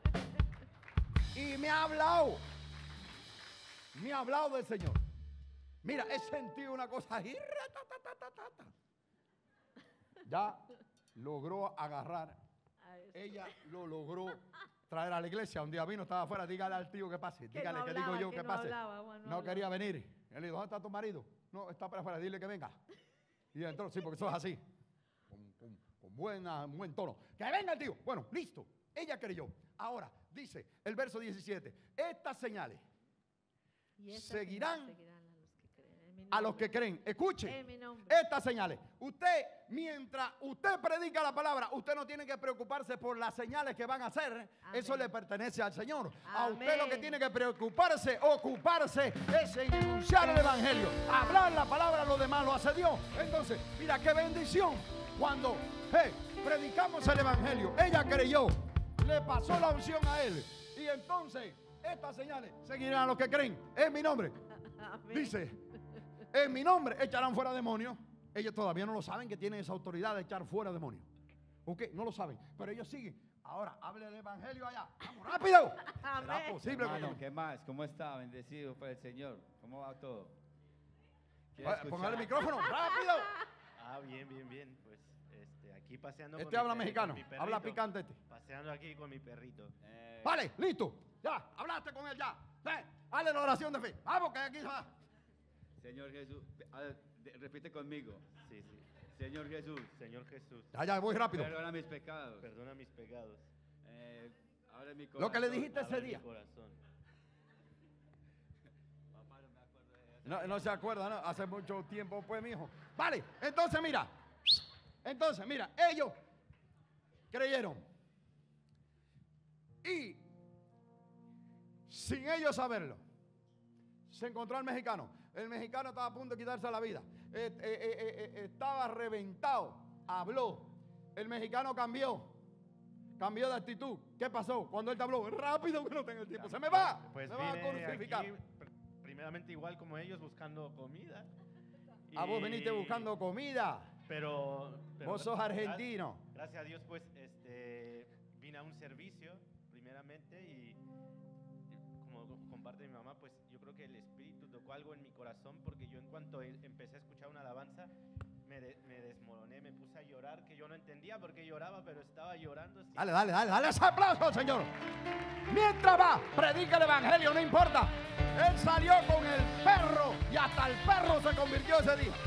Y me ha hablado. Me ha hablado del Señor. Mira, he sentido una cosa ahí. ratatatatata. Ya logró agarrar. A eso. Ella lo logró traer a la iglesia. Un día vino, estaba afuera. Dígale al tío que pase. Que Dígale no que hablaba, digo yo que que no pase. hablaba, Juan, no No hablaba. quería venir. Él le dijo, ¿dónde está tu marido? No, está para afuera. Dile que venga. Y entró, sí, porque eso es así. Con, con- con buena, buen tono. Que venga el tío. Bueno, listo. Ella creyó. Ahora, dice el verso diecisiete. Estas señales Y estas seguirán señales seguirán a los que creen en a los que creen. Escuche En mi nombre. estas señales. Usted, mientras usted predica la palabra, usted no tiene que preocuparse por las señales que van a hacer. Amén. Eso le pertenece al Señor. A Amén. usted lo que tiene que preocuparse, ocuparse, es en anunciar el evangelio. Hablar la palabra, lo demás lo hace Dios. Entonces, mira qué bendición. Cuando hey, predicamos el evangelio, ella creyó, le pasó la unción a él. Y entonces, estas señales seguirán a los que creen. En mi nombre. Amén. Dice, en mi nombre echarán fuera demonios. Ellos todavía no lo saben que tienen esa autoridad de echar fuera demonios. ¿Ok? No lo saben. Pero ellos siguen. Ahora, hable el evangelio allá. ¡Vamos, rápido! ¿Será Amén. posible? Hermano, ¿qué más? ¿Cómo está? Bendecido por el Señor. ¿Cómo va todo? ¿Quiere Oye, Póngale escuchar? el micrófono. ¡Rápido! Ah, bien, bien, bien. Pues este, aquí paseando Este con mi habla perri- mexicano. con mi perrito. Habla picante este. Paseando aquí con mi perrito. Eh, Vale, listo. Ya, hablaste con él ya. Ve, Hazle la oración de fe. Vamos, que aquí se va. Señor Jesús, a ver, de- repite conmigo. Sí, sí. Señor Jesús, Señor Jesús, Ya, ya, voy rápido. perdona mis pecados. perdona mis pecados. Eh, abre mi corazón. Lo que le dijiste ese Abre mi día. corazón. Papá, no me acuerdo de eso. No, no se acuerda, ¿no? Hace mucho tiempo, pues, mi hijo. Vale, entonces mira. Entonces, mira, ellos creyeron. Y sin ellos saberlo, se encontró al mexicano. El mexicano estaba a punto de quitarse la vida. Eh, eh, eh, eh, estaba reventado. Habló. El mexicano cambió. Cambió de actitud. ¿Qué pasó? Cuando él te habló, rápido que no tengo el tiempo. Se me va. Pues me va a vine crucificar. aquí, pr- primeramente igual como ellos, buscando comida. A vos Y- veniste buscando comida. Pero, pero Vos sos gra- argentino. Gracias a Dios, pues, este, vine a un servicio, primeramente, y, y como co- comparte mi mamá, pues, yo creo que el Espíritu tocó algo en mi corazón, porque yo en cuanto e- empecé a escuchar una alabanza, me, de- me desmoroné, me puse a llorar, que yo no entendía por qué lloraba, pero estaba llorando. sí. Dale, dale, dale, dale ese aplauso al Señor. Mientras va, predica el evangelio, no importa. Él salió con el perro y hasta el perro se convirtió ese día.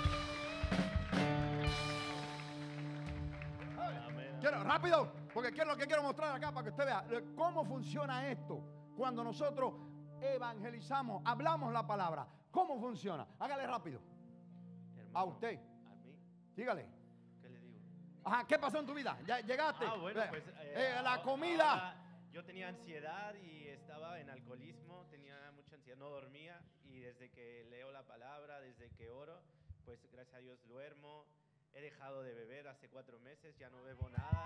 Amén. Quiero, rápido, porque quiero lo que quiero mostrar acá para que usted vea eh, cómo funciona esto cuando nosotros evangelizamos, hablamos la palabra. ¿Cómo funciona? Hágale rápido. Hermano, A usted. A mí, Dígale. ¿qué le digo? Ajá, ¿qué pasó en tu vida? ¿Ya llegaste? Ah, bueno, Eh, pues eh, eh, la ahora- comida. ahora yo tenía ansiedad y estaba en alcoholismo, tenía mucha ansiedad, no dormía, y desde que leo la palabra, desde que oro, pues gracias a Dios duermo. He dejado de beber hace cuatro meses, ya no bebo nada.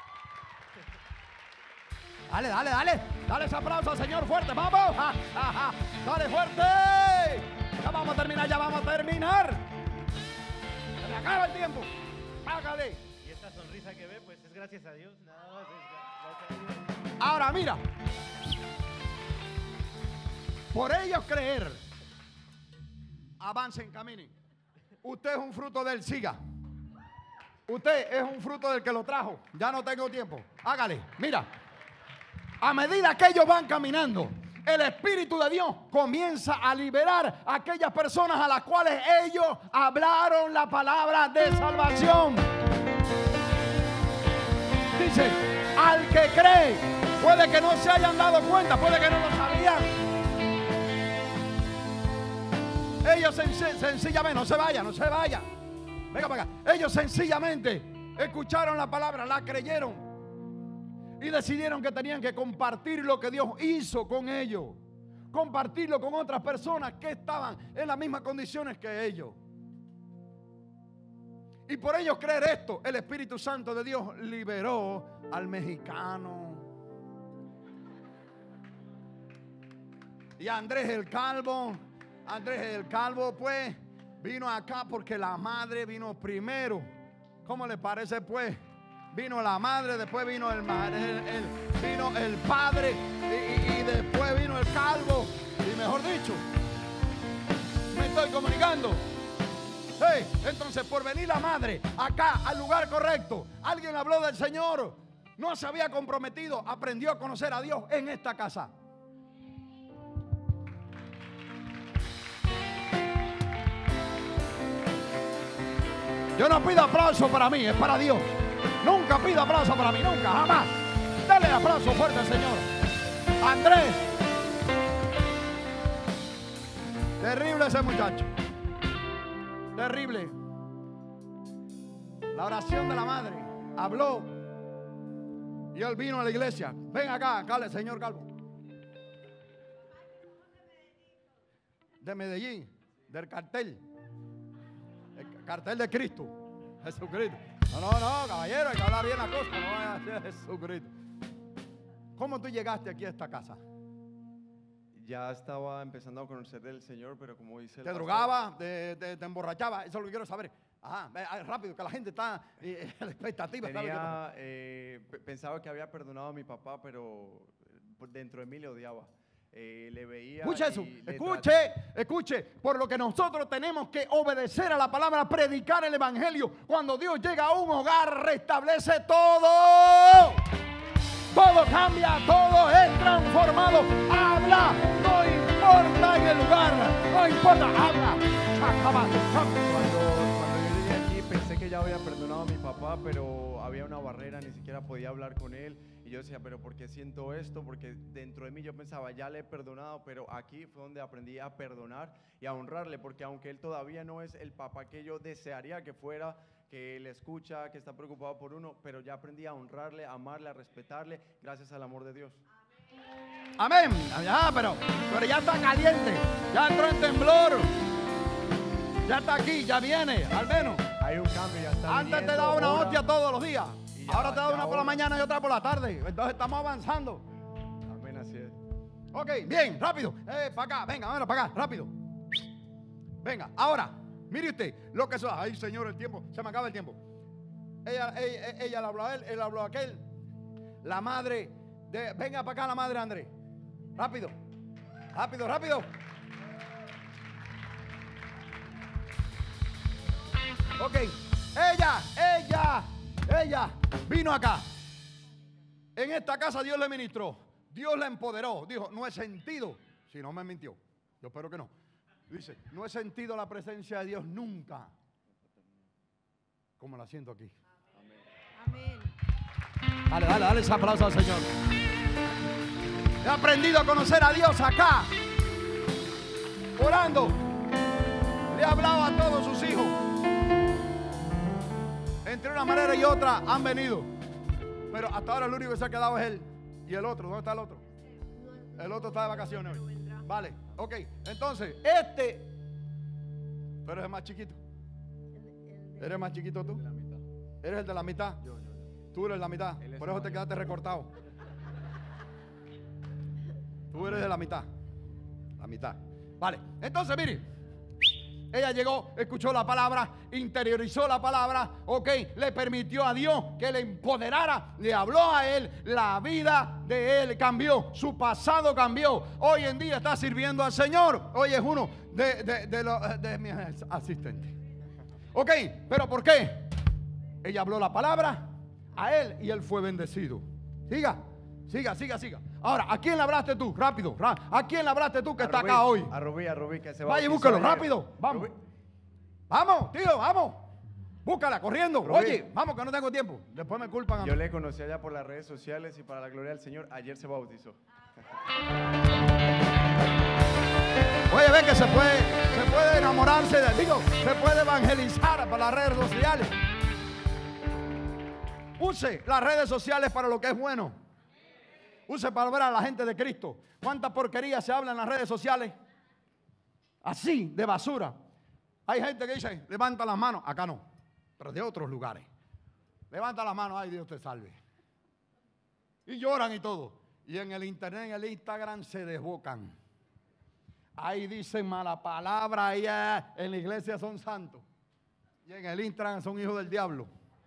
Dale, dale, dale. Dale ese aplauso al Señor fuerte. ¡Vamos! ¡Ja, ja, ja! ¡Dale fuerte! Ya vamos a terminar, ya vamos a terminar. Se me acaba el tiempo. Hágale. Y esta sonrisa que ve, pues es gracias a Dios, nada más es gra- gracias a Dios. Ahora mira. Por ellos creer. Avancen, caminen. Usted es un fruto del siga. Usted es un fruto del que lo trajo. Ya no tengo tiempo. Hágale. Mira. A medida que ellos van caminando, el Espíritu de Dios comienza a liberar a aquellas personas a las cuales ellos hablaron la palabra de salvación. Dice, al que cree, puede que no se hayan dado cuenta, puede que no lo sabían. Ellos senc- sencillamente, no se vayan, no se vayan. Venga para acá. Ellos sencillamente escucharon la palabra, la creyeron. Y decidieron que tenían que compartir lo que Dios hizo con ellos. Compartirlo con otras personas que estaban en las mismas condiciones que ellos. Y por ellos creer esto, el Espíritu Santo de Dios liberó al mexicano. Y a Andrés el Calvo. Andrés el Calvo pues vino acá porque la madre vino primero. ¿Cómo le parece pues? Vino la madre, después vino el, el, el, vino el padre y, y, y después vino el calvo. Y mejor dicho, me estoy comunicando. Hey, entonces por venir la madre acá al lugar correcto, alguien habló del Señor, no se había comprometido, aprendió a conocer a Dios en esta casa. Yo no pido aplauso para mí, es para Dios. Nunca pido aplauso para mí, nunca, jamás. Dale el aplauso fuerte al Señor. Andrés. Terrible ese muchacho. Terrible. La oración de la madre habló y él vino a la iglesia. Ven acá, acá, señor Calvo. De Medellín, del cartel. El cartel de Cristo. Jesucristo. No, no, no, caballero, hay que hablar bien la cosa. No vaya a ser Jesucristo. ¿Cómo tú llegaste aquí a esta casa? Ya estaba empezando a conocer del Señor, pero como dice el ¿Te pastor, drogaba? Te, te, ¿Te emborrachaba? Eso es lo que quiero saber. Ajá, ve, ah, rápido, que la gente está eh, en la expectativa. está lo que tenía, eh, pe- pensaba que había perdonado a mi papá, pero eh, dentro de mí le odiaba. Eh, le veía. Escuche eso, y le escuche, escuche, por lo que nosotros tenemos que obedecer a la palabra, predicar el evangelio. Cuando Dios llega a un hogar, restablece todo. Todo cambia, todo es transformado. Habla, no importa en el lugar, no importa, habla. Cuando, cuando yo llegué aquí pensé que ya había perdonado a mi papá, pero había una barrera, ni siquiera podía hablar con él. Y yo decía, pero ¿por qué siento esto? Porque dentro de mí yo pensaba, ya le he perdonado, pero aquí fue donde aprendí a perdonar y a honrarle, porque aunque él todavía no es el papá que yo desearía que fuera, que le escucha, que está preocupado por uno, pero ya aprendí a honrarle, a amarle, a respetarle, gracias al amor de Dios. Amén. Ya, pero, pero ya está caliente, ya entró en temblor. Ya está aquí, ya viene, al menos. Hay un cambio, ya está. Antes te viniendo, daba una ora. hostia todos los días. Y ya- Ahora te da ya una por la ora. mañana y otra por la tarde. Entonces estamos avanzando. Amén, así es. Ok, bien, rápido. Eh, para acá, venga, venga, para acá, rápido. Venga, ahora, mire usted lo que eso. Ay, Señor, el tiempo, se me acaba el tiempo. Ella, ella, ella le habló a él, él habló a aquel. La madre de. Venga para acá, la madre de Andrés. Rápido, rápido, rápido. Ok, ella, ella, ella vino acá. En esta casa Dios le ministró, Dios le empoderó. Dijo, no he sentido, si no me mintió, yo espero que no. Dice, no he sentido la presencia de Dios nunca como la siento aquí. Amén. Dale, dale, dale ese aplauso al Señor. He aprendido a conocer a Dios acá, orando. Le he hablado a todos sus hijos. Entre una manera y otra han venido. Pero hasta ahora el único que se ha quedado es él. ¿Y el otro? ¿Dónde está el otro? El otro está de vacaciones hoy. Vale, ok. Entonces, este. Tú eres el más chiquito. ¿Eres más chiquito tú? ¿Eres el de la mitad? Yo, yo, yo. Tú eres la mitad. Él es Por el eso te mayor. quedaste recortado. Tú eres de la mitad. La mitad. Vale. Entonces, mire. Ella llegó, escuchó la palabra, interiorizó la palabra, ok, le permitió a Dios que le empoderara, le habló a él, la vida de él cambió, su pasado cambió. Hoy en día está sirviendo al Señor. Hoy es uno de, de, de, los- de mis asistentes. Ok, pero ¿por qué? Ella habló la palabra a él y él fue bendecido. Siga, siga, siga, siga. Ahora, ¿a quién le hablaste tú? Rápido, ra- ¿a quién le hablaste tú que A está Rubí, acá hoy? A Rubí, a Rubí, que se Vaya y bautizó búscalo, ayer. rápido, vamos. Rubí, Vamos, tío, vamos. Búscala, corriendo. Rubí. Oye, vamos que no tengo tiempo. Después me culpan a mí. Yo le conocí allá por las redes sociales y para la gloria del Señor, ayer se bautizó. Oye, ven que se puede, se puede enamorarse de, digo, se puede evangelizar para las redes sociales. Use las redes sociales para lo que es bueno. Use para ver a la gente de Cristo. ¿Cuánta porquería se habla en las redes sociales? Así, de basura. Hay gente que dice, levanta las manos. Acá no, pero de otros lugares. Levanta las manos, ay, Dios te salve. Y lloran y todo. Y en el internet, en el Instagram, se desbocan. Ahí dicen mala palabra, ahí eh, en la iglesia son santos. Y en el Instagram son hijos del diablo.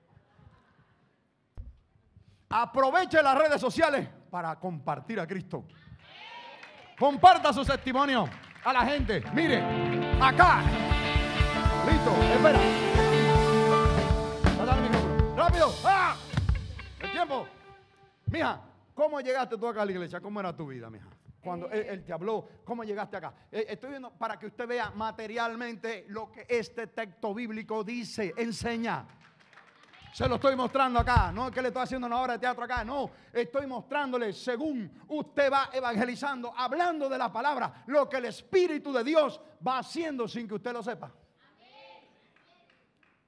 Aproveche las redes sociales para compartir a Cristo. Comparta su testimonio a la gente. Mire, acá. Listo, espera. Dale el micrófono. ¡Rápido! ¡Ah! El tiempo. Mija, ¿cómo llegaste tú acá a la iglesia? ¿Cómo era tu vida, mija? Cuando él, él te habló, ¿cómo llegaste acá? Eh, estoy viendo para que usted vea materialmente lo que este texto bíblico dice, enseña. Se lo estoy mostrando acá, no es que le estoy haciendo una obra de teatro acá, no, estoy mostrándole según usted va evangelizando, hablando de la palabra, lo que el Espíritu de Dios va haciendo sin que usted lo sepa.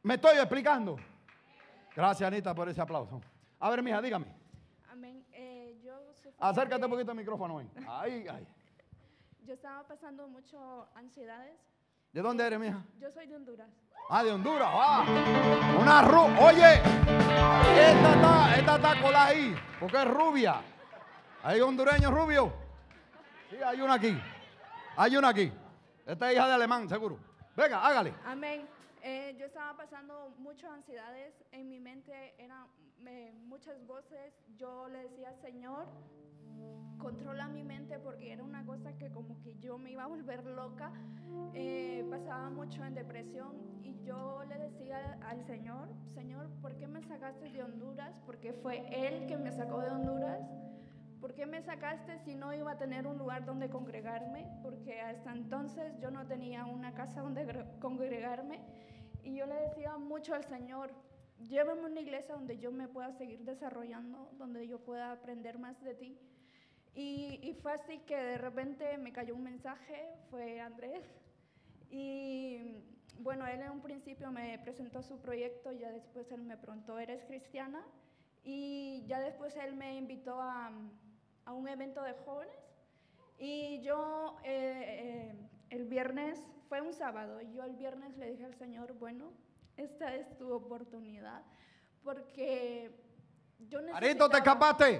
¿Me estoy explicando? Gracias, Anita, por ese aplauso. A ver, mija, dígame. Amén. Eh, yo sufrí Acércate de- un poquito al micrófono. Ahí. Ahí, ahí. Yo estaba pasando mucho ansiedades. ¿De dónde eres, mija? Yo soy de Honduras. Ah, de Honduras. Ah. Una ru... Oye, esta está, esta está colada ahí, porque es rubia. ¿Hay hondureños rubios? Sí, hay una aquí. Hay una aquí. Esta es hija de alemán, seguro. Venga, hágale. Amén. Eh, yo estaba pasando muchas ansiedades. En mi mente eran eh, muchas voces. Yo le decía, Señor, controla mi mente, porque era una cosa que como que yo me iba a volver loca. Eh, pasaba mucho en depresión y yo le decía al Señor, Señor, ¿por qué me sacaste de Honduras? Porque fue Él que me sacó de Honduras. ¿Por qué me sacaste si no iba a tener un lugar donde congregarme? Porque hasta entonces yo no tenía una casa donde gre- congregarme. Y yo le decía mucho al Señor, llévame a una iglesia donde yo me pueda seguir desarrollando, donde yo pueda aprender más de ti. Y, y fue así que de repente me cayó un mensaje, fue Andrés. Y bueno, él en un principio me presentó su proyecto, ya después él me preguntó, ¿eres cristiana? Y ya después él me invitó a, a un evento de jóvenes. Y yo eh, eh, el viernes, fue un sábado, y yo el viernes le dije al Señor, bueno, esta es tu oportunidad, porque yo Arito, te necesitaba, escapaste.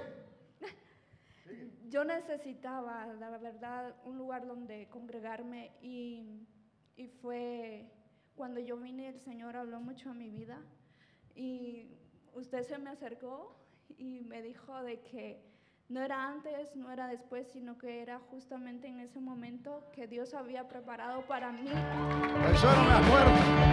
yo necesitaba, la verdad, un lugar donde congregarme, y, y fue cuando yo vine, el Señor habló mucho a mi vida, y usted se me acercó y me dijo de que no era antes, no era después, sino que era justamente en ese momento que Dios había preparado para mí. Eso no me acuerdo.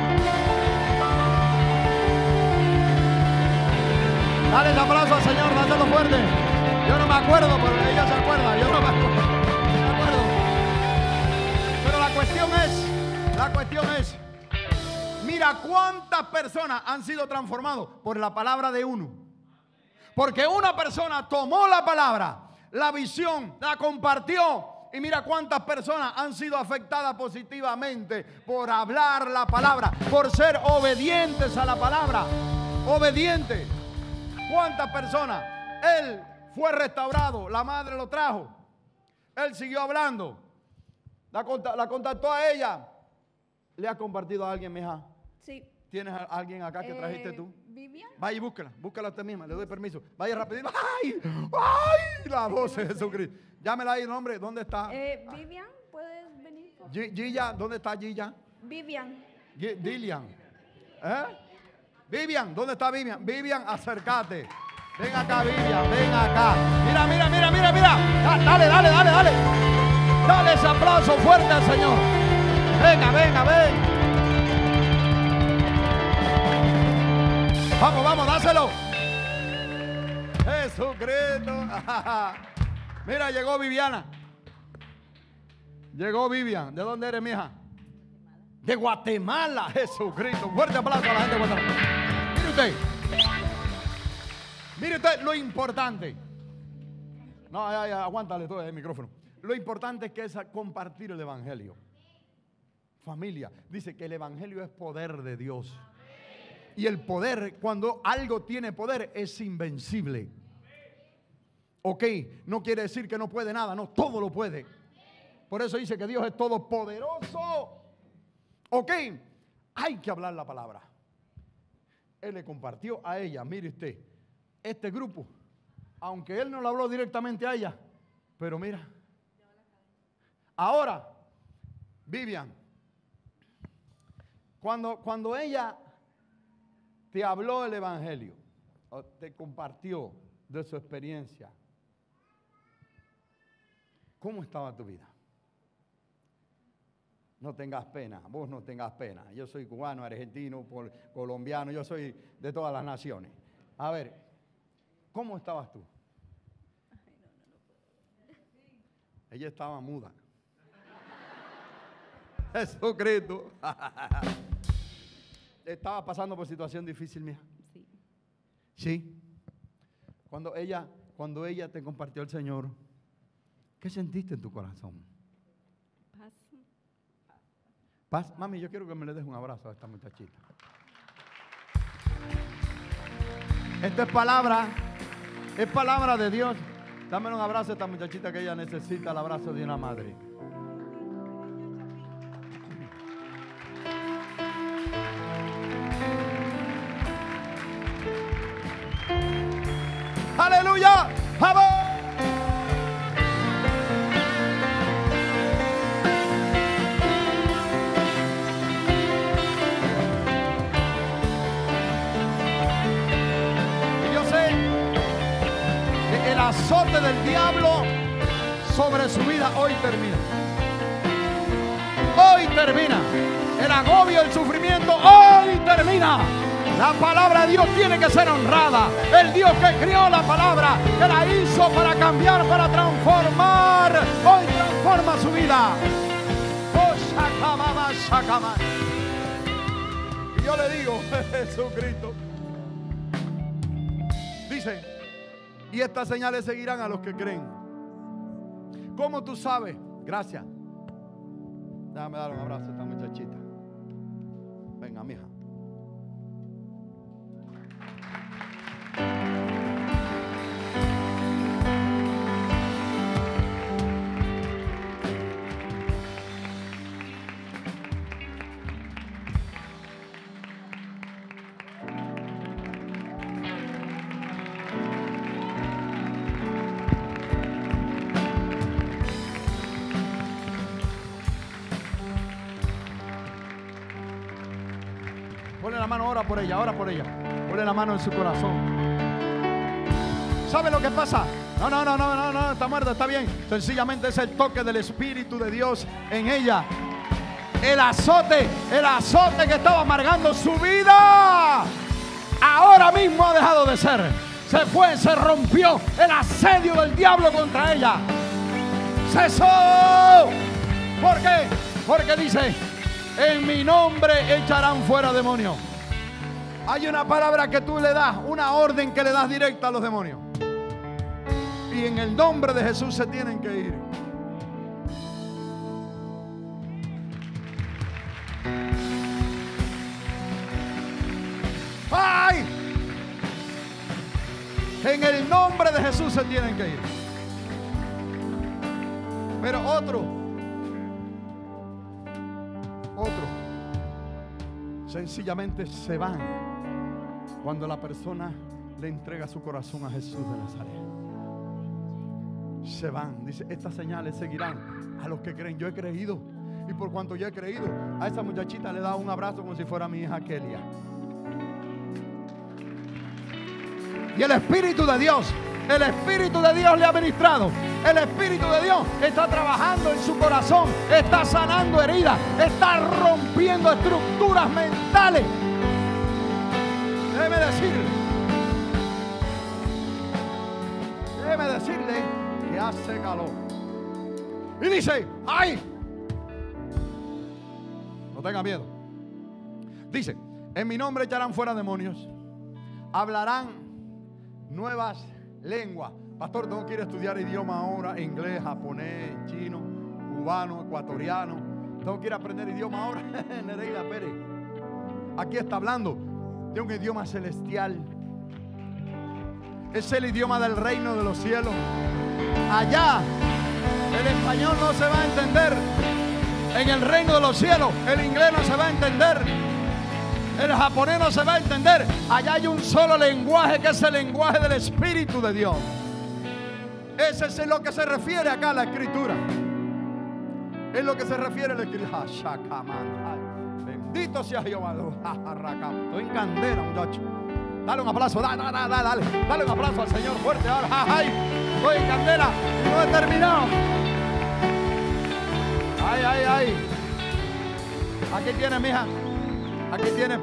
Dale el aplauso al Señor, dátelo fuerte. Yo no me acuerdo, pero ella se acuerda. Yo no me acuerdo. No me acuerdo. Pero la cuestión es, la cuestión es, mira cuántas personas han sido transformadas por la palabra de uno. Porque una persona tomó la palabra, la visión, la compartió. Y mira cuántas personas han sido afectadas positivamente por hablar la palabra, por ser obedientes a la palabra. Obedientes. ¿Cuántas personas? Él fue restaurado, la madre lo trajo. Él siguió hablando. La, conta- la contactó a ella. ¿Le has compartido a alguien, mija? Sí. ¿Tienes a alguien acá que trajiste Eh, tú? Vivian. Vaya y búscala, búscala usted misma, le doy permiso. Vaya rapidito. ¡Ay! ¡Ay! La voz de Jesucristo. Llámela ahí, nombre, ¿dónde está? Eh, Vivian, ¿puedes venir? por favor? Gi- Gilla, ¿dónde está Gilla? Vivian. Gi- Dilian. ¿Eh? Vivian, ¿dónde está Vivian? Vivian, acércate. Ven acá, Vivian, ven acá. Mira, mira, mira, mira, mira. Da- Dale, dale, dale, dale. Dale ese aplauso fuerte al Señor. Venga, venga, ven. Vamos, vamos, dáselo. Jesucristo. Mira, llegó Viviana. Llegó Vivian. ¿De dónde eres, mija? De Guatemala. Jesucristo. Un fuerte aplauso a la gente de Guatemala. Mire usted. Mire usted lo importante. No, ya, ya, aguántale todo el micrófono. Lo importante es que es compartir el evangelio. Familia, dice que el evangelio es poder de Dios. Y el poder, cuando algo tiene poder, es invencible. Ok, no quiere decir que no puede nada, no, todo lo puede. Por eso dice que Dios es todopoderoso. Ok, hay que hablar la palabra. Él le compartió a ella, mire usted, este grupo, aunque él no le habló directamente a ella, pero mira, ahora, Vivian, cuando, cuando ella te habló el evangelio, o te compartió de su experiencia, ¿cómo estaba tu vida? No tengas pena, vos no tengas pena. Yo soy cubano, argentino, pol- colombiano, yo soy de todas las naciones. A ver, ¿cómo estabas tú? Ella estaba muda. Jesucristo. ¿Estaba pasando por situación difícil, mija? Sí. Sí. Cuando ella, cuando ella te compartió el Señor, ¿qué sentiste en tu corazón? Paz. Paz. Mami, yo quiero que me le des un abrazo a esta muchachita. Esta es palabra, es palabra de Dios. Dame un abrazo a esta muchachita que ella necesita el abrazo de una madre. Aleluya. ¡Vamos! El azote del diablo sobre su vida hoy termina. Hoy termina. El agobio, el sufrimiento, hoy termina. La palabra de Dios tiene que ser honrada. El Dios que creó la palabra, que la hizo para cambiar, para transformar, hoy transforma su vida. Oh, shakababa, shakama. Y yo le digo, Jesucristo, dice: y estas señales seguirán a los que creen. ¿Cómo tú sabes? Gracias. Déjame dar un abrazo a esta muchachita. Venga, mija. Ponle la mano, ora por ella, ora por ella. Ponle la mano en su corazón. ¿Sabe lo que pasa? No, no, no, no, no, no, está muerta, está bien. Sencillamente es el toque del Espíritu de Dios en ella. El azote, el azote que estaba amargando su vida, ahora mismo ha dejado de ser. Se fue, se rompió el asedio del diablo contra ella. Cesó. ¿Por qué? Porque dice: en mi nombre echarán fuera demonios. Hay una palabra que tú le das, una orden que le das directa a los demonios. Y en el nombre de Jesús se tienen que ir. ¡Ay! En el nombre de Jesús se tienen que ir. Pero otro, otro, sencillamente se van cuando la persona le entrega su corazón a Jesús de Nazaret. Se van. Dice: estas señales seguirán a los que creen. Yo he creído, y por cuanto yo he creído, a esa muchachita le he dado un abrazo como si fuera mi hija Kelia. Y el Espíritu de Dios, el Espíritu de Dios le ha ministrado. El Espíritu de Dios está trabajando en su corazón, está sanando heridas, está rompiendo estructuras mentales. Déjeme decirle, déjeme decirle que hace calor. Y dice: ¡ay! No tenga miedo. Dice: en mi nombre echarán fuera demonios, hablarán nuevas lenguas. Pastor, tengo que ir a estudiar idioma ahora: inglés, japonés, chino, cubano, ecuatoriano. Tengo que ir a aprender idioma ahora. Nereida Pérez aquí está hablando de un idioma celestial. Es el idioma del reino de los cielos. Allá el español no se va a entender. En el reino de los cielos el inglés no se va a entender. El japonés no se va a entender. Allá hay un solo lenguaje, que es el lenguaje del Espíritu de Dios. Ese es lo que se refiere acá a la Escritura. Es lo que se refiere a la Escritura. Bendito sea Jehová. Estoy en candela, muchacho. Dale un aplauso. Dale, dale, dale, dale. Dale un aplauso al Señor fuerte ahora. Ay, estoy en candela y no he terminado. Ay, ay, ay. Aquí tiene, mija. Aquí tiene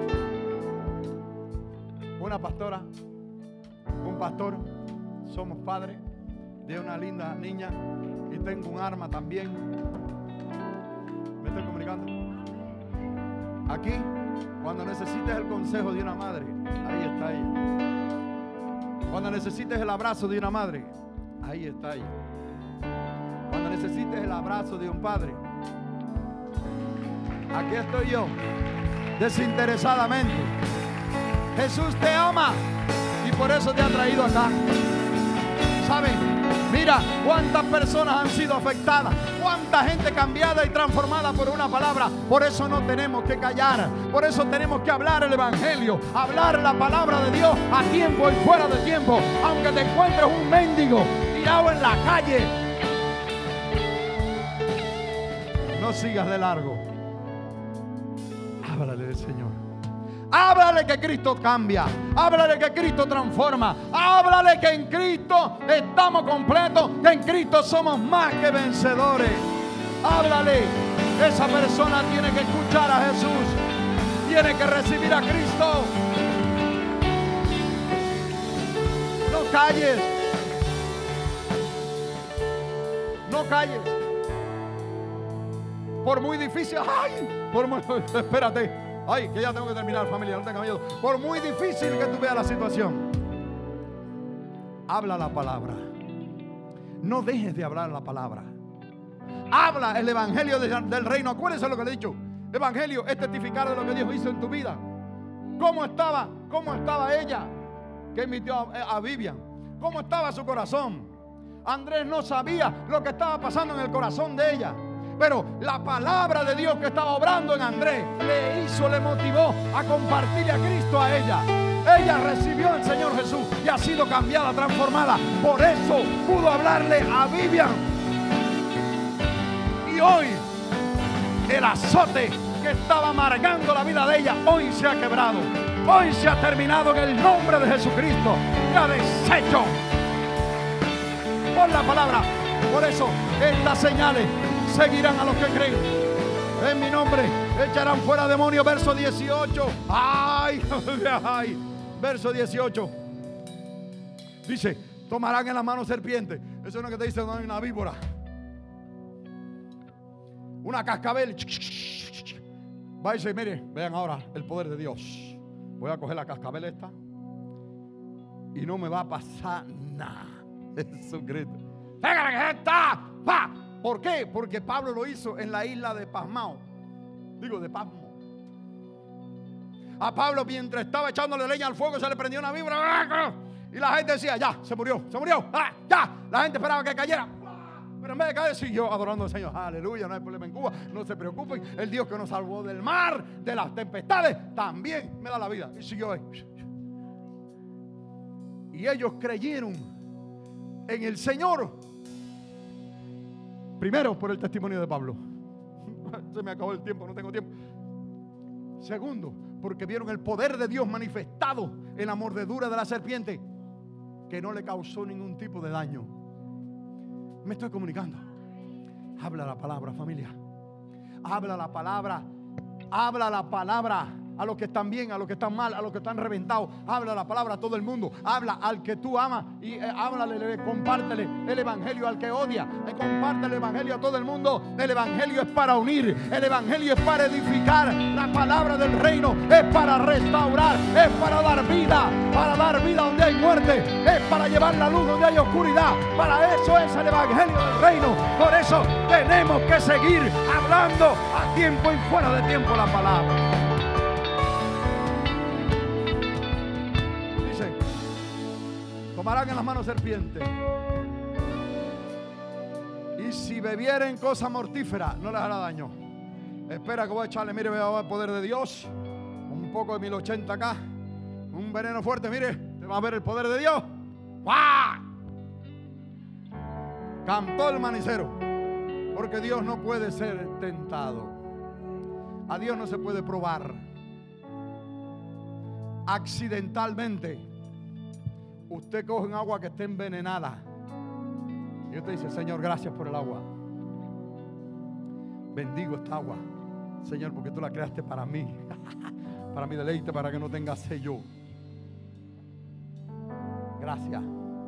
una pastora, un pastor. Somos padres de una linda niña y tengo un arma también. ¿Me estoy comunicando? Aquí, cuando necesites el consejo de una madre, ahí está ella. Cuando necesites el abrazo de una madre, ahí está ella. Cuando necesites el abrazo de un padre, aquí estoy yo, desinteresadamente. Jesús te ama. por eso te ha traído acá. ¿Saben? Mira cuántas personas han sido afectadas, cuánta gente cambiada y transformada por una palabra. Por eso no tenemos que callar, por eso tenemos que hablar el evangelio, hablar la palabra de Dios a tiempo y fuera de tiempo. Aunque te encuentres un mendigo tirado en la calle, no sigas de largo. Háblale del Señor. Háblale que Cristo cambia. Háblale que Cristo transforma. Háblale que en Cristo estamos completos, que en Cristo somos más que vencedores. Háblale. Esa persona tiene que escuchar a Jesús. Tiene que recibir a Cristo. No calles. No calles. Por muy difícil. ¡Ay! Por muy, espérate. Ay, que ya tengo que terminar, familia, no tenga miedo. Por muy difícil que tú veas la situación, habla la palabra. No dejes de hablar la palabra. Habla el evangelio de, del reino. Acuérdense lo que le he dicho. El evangelio es testificar de lo que Dios hizo en tu vida. ¿Cómo estaba? ¿Cómo estaba ella que invitó a, a Vivian? ¿Cómo estaba su corazón? Andrés no sabía lo que estaba pasando en el corazón de ella. Pero la palabra de Dios que estaba obrando en Andrés le hizo, le motivó a compartirle a Cristo a ella. Ella recibió al Señor Jesús y ha sido cambiada, transformada. Por eso pudo hablarle a Vivian. Y hoy el azote que estaba amargando la vida de ella, hoy se ha quebrado. Hoy se ha terminado en el nombre de Jesucristo. Se ha deshecho por la palabra. Por eso estas señales seguirán a los que creen. En mi nombre echarán fuera demonios. Verso dieciocho. Ay, ay. Verso dieciocho. Dice, tomarán en la mano serpientes. Eso es lo que te dice, no hay una víbora, una cascabel. Va y dice, mire, vean ahora el poder de Dios. Voy a coger la cascabel esta y no me va a pasar nada. Jesucristo. ¡Pa! ¿Por qué? Porque Pablo lo hizo en la isla de Pasmao. Digo, de Pasmo. A Pablo, mientras estaba echándole leña al fuego, se le prendió una víbora. Y la gente decía, ya, se murió, se murió. ¡Ah, ya! La gente esperaba que cayera. Pero en vez de caer, siguió adorando al Señor. Aleluya, no hay problema en Cuba. No se preocupen. El Dios que nos salvó del mar, de las tempestades, también me da la vida. Y siguió ahí. Y ellos creyeron en el Señor. Primero, por el testimonio de Pablo. Se me acabó el tiempo, no tengo tiempo. Segundo, porque vieron el poder de Dios manifestado en la mordedura de la serpiente, que no le causó ningún tipo de daño. Me estoy comunicando. Habla la palabra, familia. Habla la palabra. Habla la palabra. A los que están bien, a los que están mal, a los que están reventados. Habla la palabra a todo el mundo. Habla al que tú amas y eh, háblale, compártele el evangelio al que odia. Eh, comparte el evangelio a todo el mundo. El evangelio es para unir. El evangelio es para edificar. La palabra del reino es para restaurar. Es para dar vida. Para dar vida donde hay muerte. Es para llevar la luz donde hay oscuridad. Para eso es el evangelio del reino. Por eso tenemos que seguir hablando a tiempo y fuera de tiempo la palabra. Tomarán en las manos serpientes. Y si bebieren cosa mortífera, no les hará daño. Espera que voy a echarle, mire, voy a ver el poder de Dios. Un poco de mil ochenta acá. Un veneno fuerte, mire. Te va a ver el poder de Dios. ¡Guau! Cantó el manicero. Porque Dios no puede ser tentado. A Dios no se puede probar accidentalmente. Usted coge un agua que esté envenenada y usted dice, Señor, gracias por el agua. Bendigo esta agua, Señor, porque tú la creaste para mí, para mi deleite, para que no tenga sello. Gracias.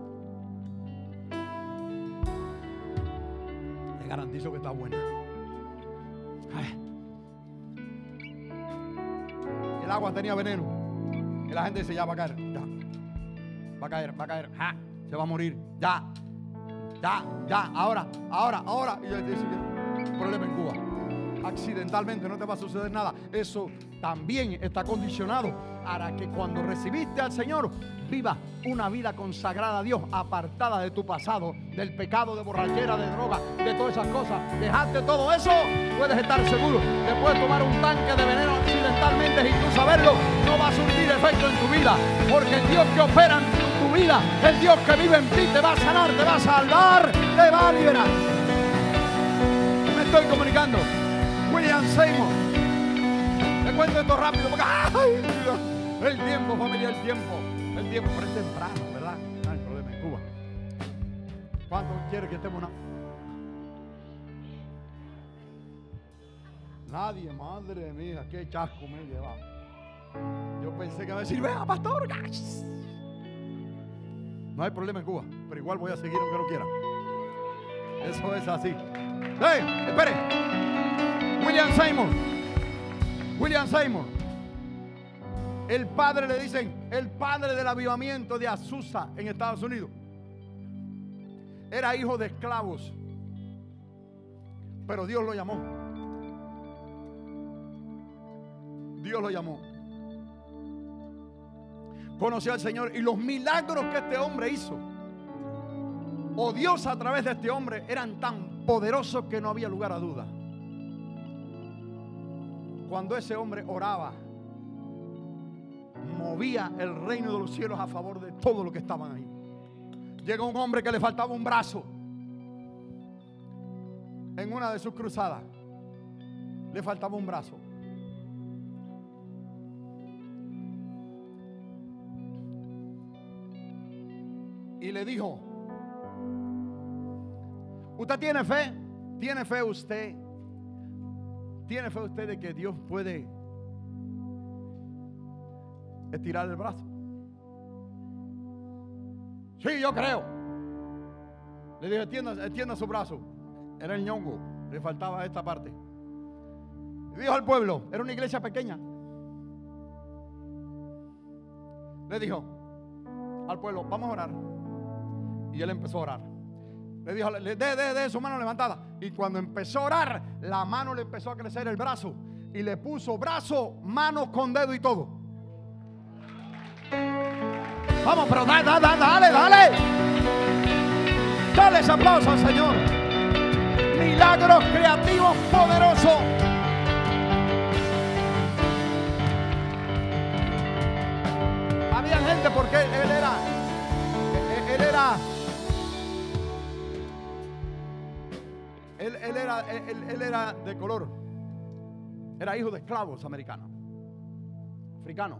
Le garantizo que está buena. Ay. El agua tenía veneno y la gente dice, ya va a caer, ya. Va a caer, va a caer, ja, se va a morir, ya, ya, ya, ahora, ahora, ahora. Y yo decía, problema en Cuba. accidentalmente, no te va a suceder nada. Eso también está condicionado para que cuando recibiste al Señor vivas una vida consagrada a Dios, apartada de tu pasado, del pecado, de borrachera, de droga, de todas esas cosas. Dejaste todo eso, puedes estar seguro. Te puedes tomar un tanque de veneno accidentalmente sin tú saberlo, no va a surtir efecto en tu vida, porque el Dios que opera en tu, tu vida, el Dios que vive en ti, te va a sanar, te va a salvar, te va a liberar. Me estoy comunicando. William Seymour. Te cuento esto rápido porque ¡ay, Dios! El tiempo, familia, el tiempo. El tiempo, pero es temprano, ¿verdad? No hay problema en Cuba. ¿Cuántos quieren que estemos una? Nadie, madre mía, qué chasco me lleva. Yo pensé que iba a decir, vea, pastor. No hay problema en Cuba, pero igual voy a seguir aunque no quiera. Eso es así. ¡Hey! Espere. William Seymour. William Seymour. El padre, le dicen, el padre del avivamiento de Azusa en Estados Unidos. Era hijo de esclavos. Pero Dios lo llamó. Dios lo llamó. Conoció al Señor y los milagros que este hombre hizo, o Dios a través de este hombre, eran tan poderosos que no había lugar a duda. Cuando ese hombre oraba, movía el reino de los cielos a favor de todos los que estaban ahí. Llegó un hombre que le faltaba un brazo en una de sus cruzadas. Le faltaba un brazo. Y le dijo: ¿usted tiene fe? ¿Tiene fe usted? ¿Tiene fe usted de que Dios puede estirar el brazo? Sí, yo creo. Le dije: extienda, extienda su brazo. Era el ñongo, le faltaba esta parte. Le dijo al pueblo, era una iglesia pequeña. Le dijo al pueblo: vamos a orar. Y él empezó a orar. Le dijo: de, de, de su mano levantada. Y cuando empezó a orar, la mano le empezó a crecer el brazo. Y le puso brazo, manos con dedo y todo. Vamos, pero dale, dale, dale, dale. Dale ese aplauso al Señor. Milagros creativos poderosos. Había gente, porque él era, él era, él, él era, él, él era de color. Era hijo de esclavos americanos, africanos.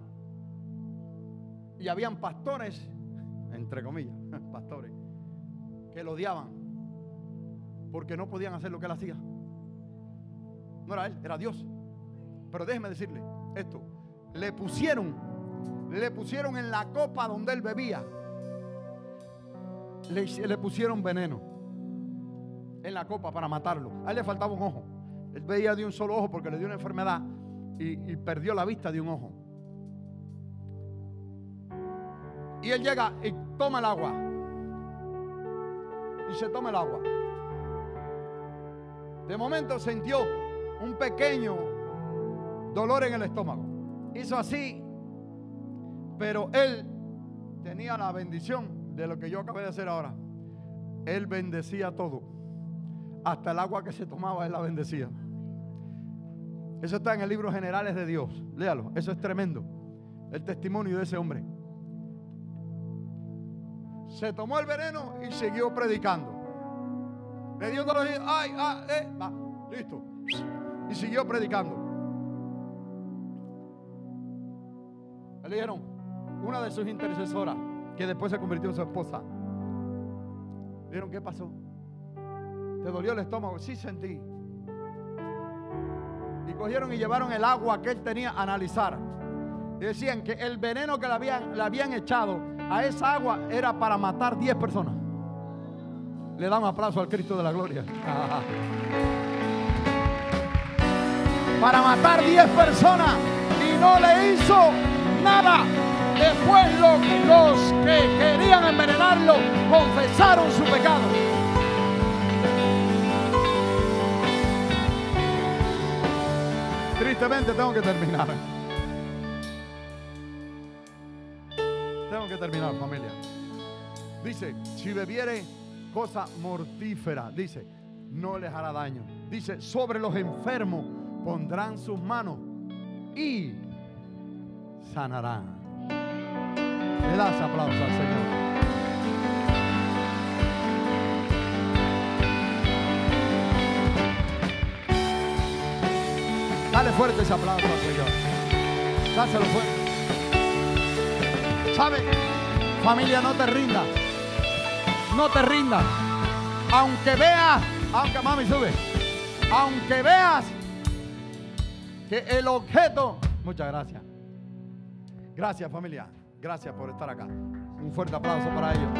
Y habían pastores, entre comillas, pastores, que lo odiaban porque no podían hacer lo que él hacía. No era él, era Dios. Pero déjeme decirle esto: le pusieron, le pusieron en la copa donde él bebía, le, le pusieron veneno en la copa para matarlo. A él le faltaba un ojo. Él veía de un solo ojo porque le dio una enfermedad y, y perdió la vista de un ojo. Y él llega y toma el agua. Y se toma el agua. De momento sintió un pequeño dolor en el estómago. Hizo así. Pero él tenía la bendición de lo que yo acabé de hacer ahora. Él bendecía todo. Hasta el agua que se tomaba, él la bendecía. Eso está en el libro Generales de Dios. Léalo. Eso es tremendo. El testimonio de ese hombre. Se tomó el veneno y siguió predicando. Le dio todos los días, ay, ah, eh, va, listo. Y siguió predicando. Le dijeron, una de sus intercesoras, que después se convirtió en su esposa, le dijeron: ¿qué pasó? ¿Te dolió el estómago? Sí, sentí. Y cogieron y llevaron el agua que él tenía a analizar. Y decían que el veneno que le habían, le habían echado a esa agua era para matar diez personas. Le dan un aplauso al Cristo de la gloria. Para matar diez personas. Y no le hizo nada. Después los, los que querían envenenarlo confesaron su pecado. Rápidamente tengo que terminar. Tengo que terminar, familia. Dice, si bebiere cosa mortífera, dice, no les hará daño. Dice, sobre los enfermos pondrán sus manos y sanarán. Le das aplausos al Señor. Dale fuerte ese aplauso al Señor. Dáselo fuerte. ¿Sabe? Familia, no te rindas. No te rindas. Aunque veas, aunque mami sube, aunque veas que el objeto, muchas gracias. Gracias, familia. Gracias por estar acá. Un fuerte aplauso para ellos.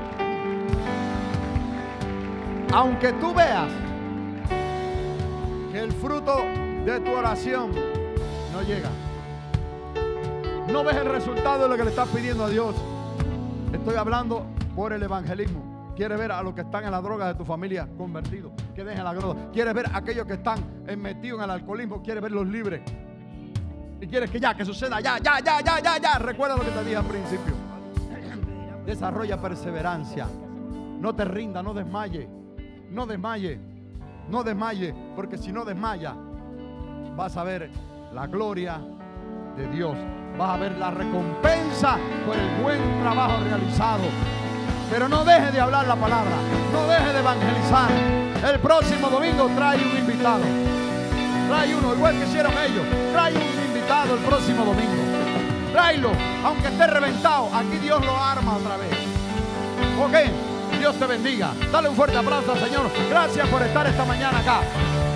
Aunque tú veas que el fruto de tu oración no llega, no ves el resultado de lo que le estás pidiendo a Dios. Estoy hablando por el evangelismo. Quieres ver a los que están en la droga de tu familia convertidos, que dejen la droga. Quieres ver a aquellos que están metidos en el alcoholismo, quieres verlos libres. Y quieres que ya, que suceda ya, ya, ya, ya, ya, ya. Recuerda lo que te dije al principio. Desarrolla perseverancia. No te rinda, no desmaye. No desmaye. No desmaye, porque si no desmaya, vas a ver la gloria de Dios. Vas a ver la recompensa por el buen trabajo realizado. Pero no deje de hablar la palabra. No deje de evangelizar. El próximo domingo trae un invitado. Trae uno, igual que hicieron ellos. Trae un invitado el próximo domingo. Tráelo, aunque esté reventado. Aquí Dios lo arma otra vez. Ok, Dios te bendiga. Dale un fuerte aplauso al Señor. Gracias por estar esta mañana acá.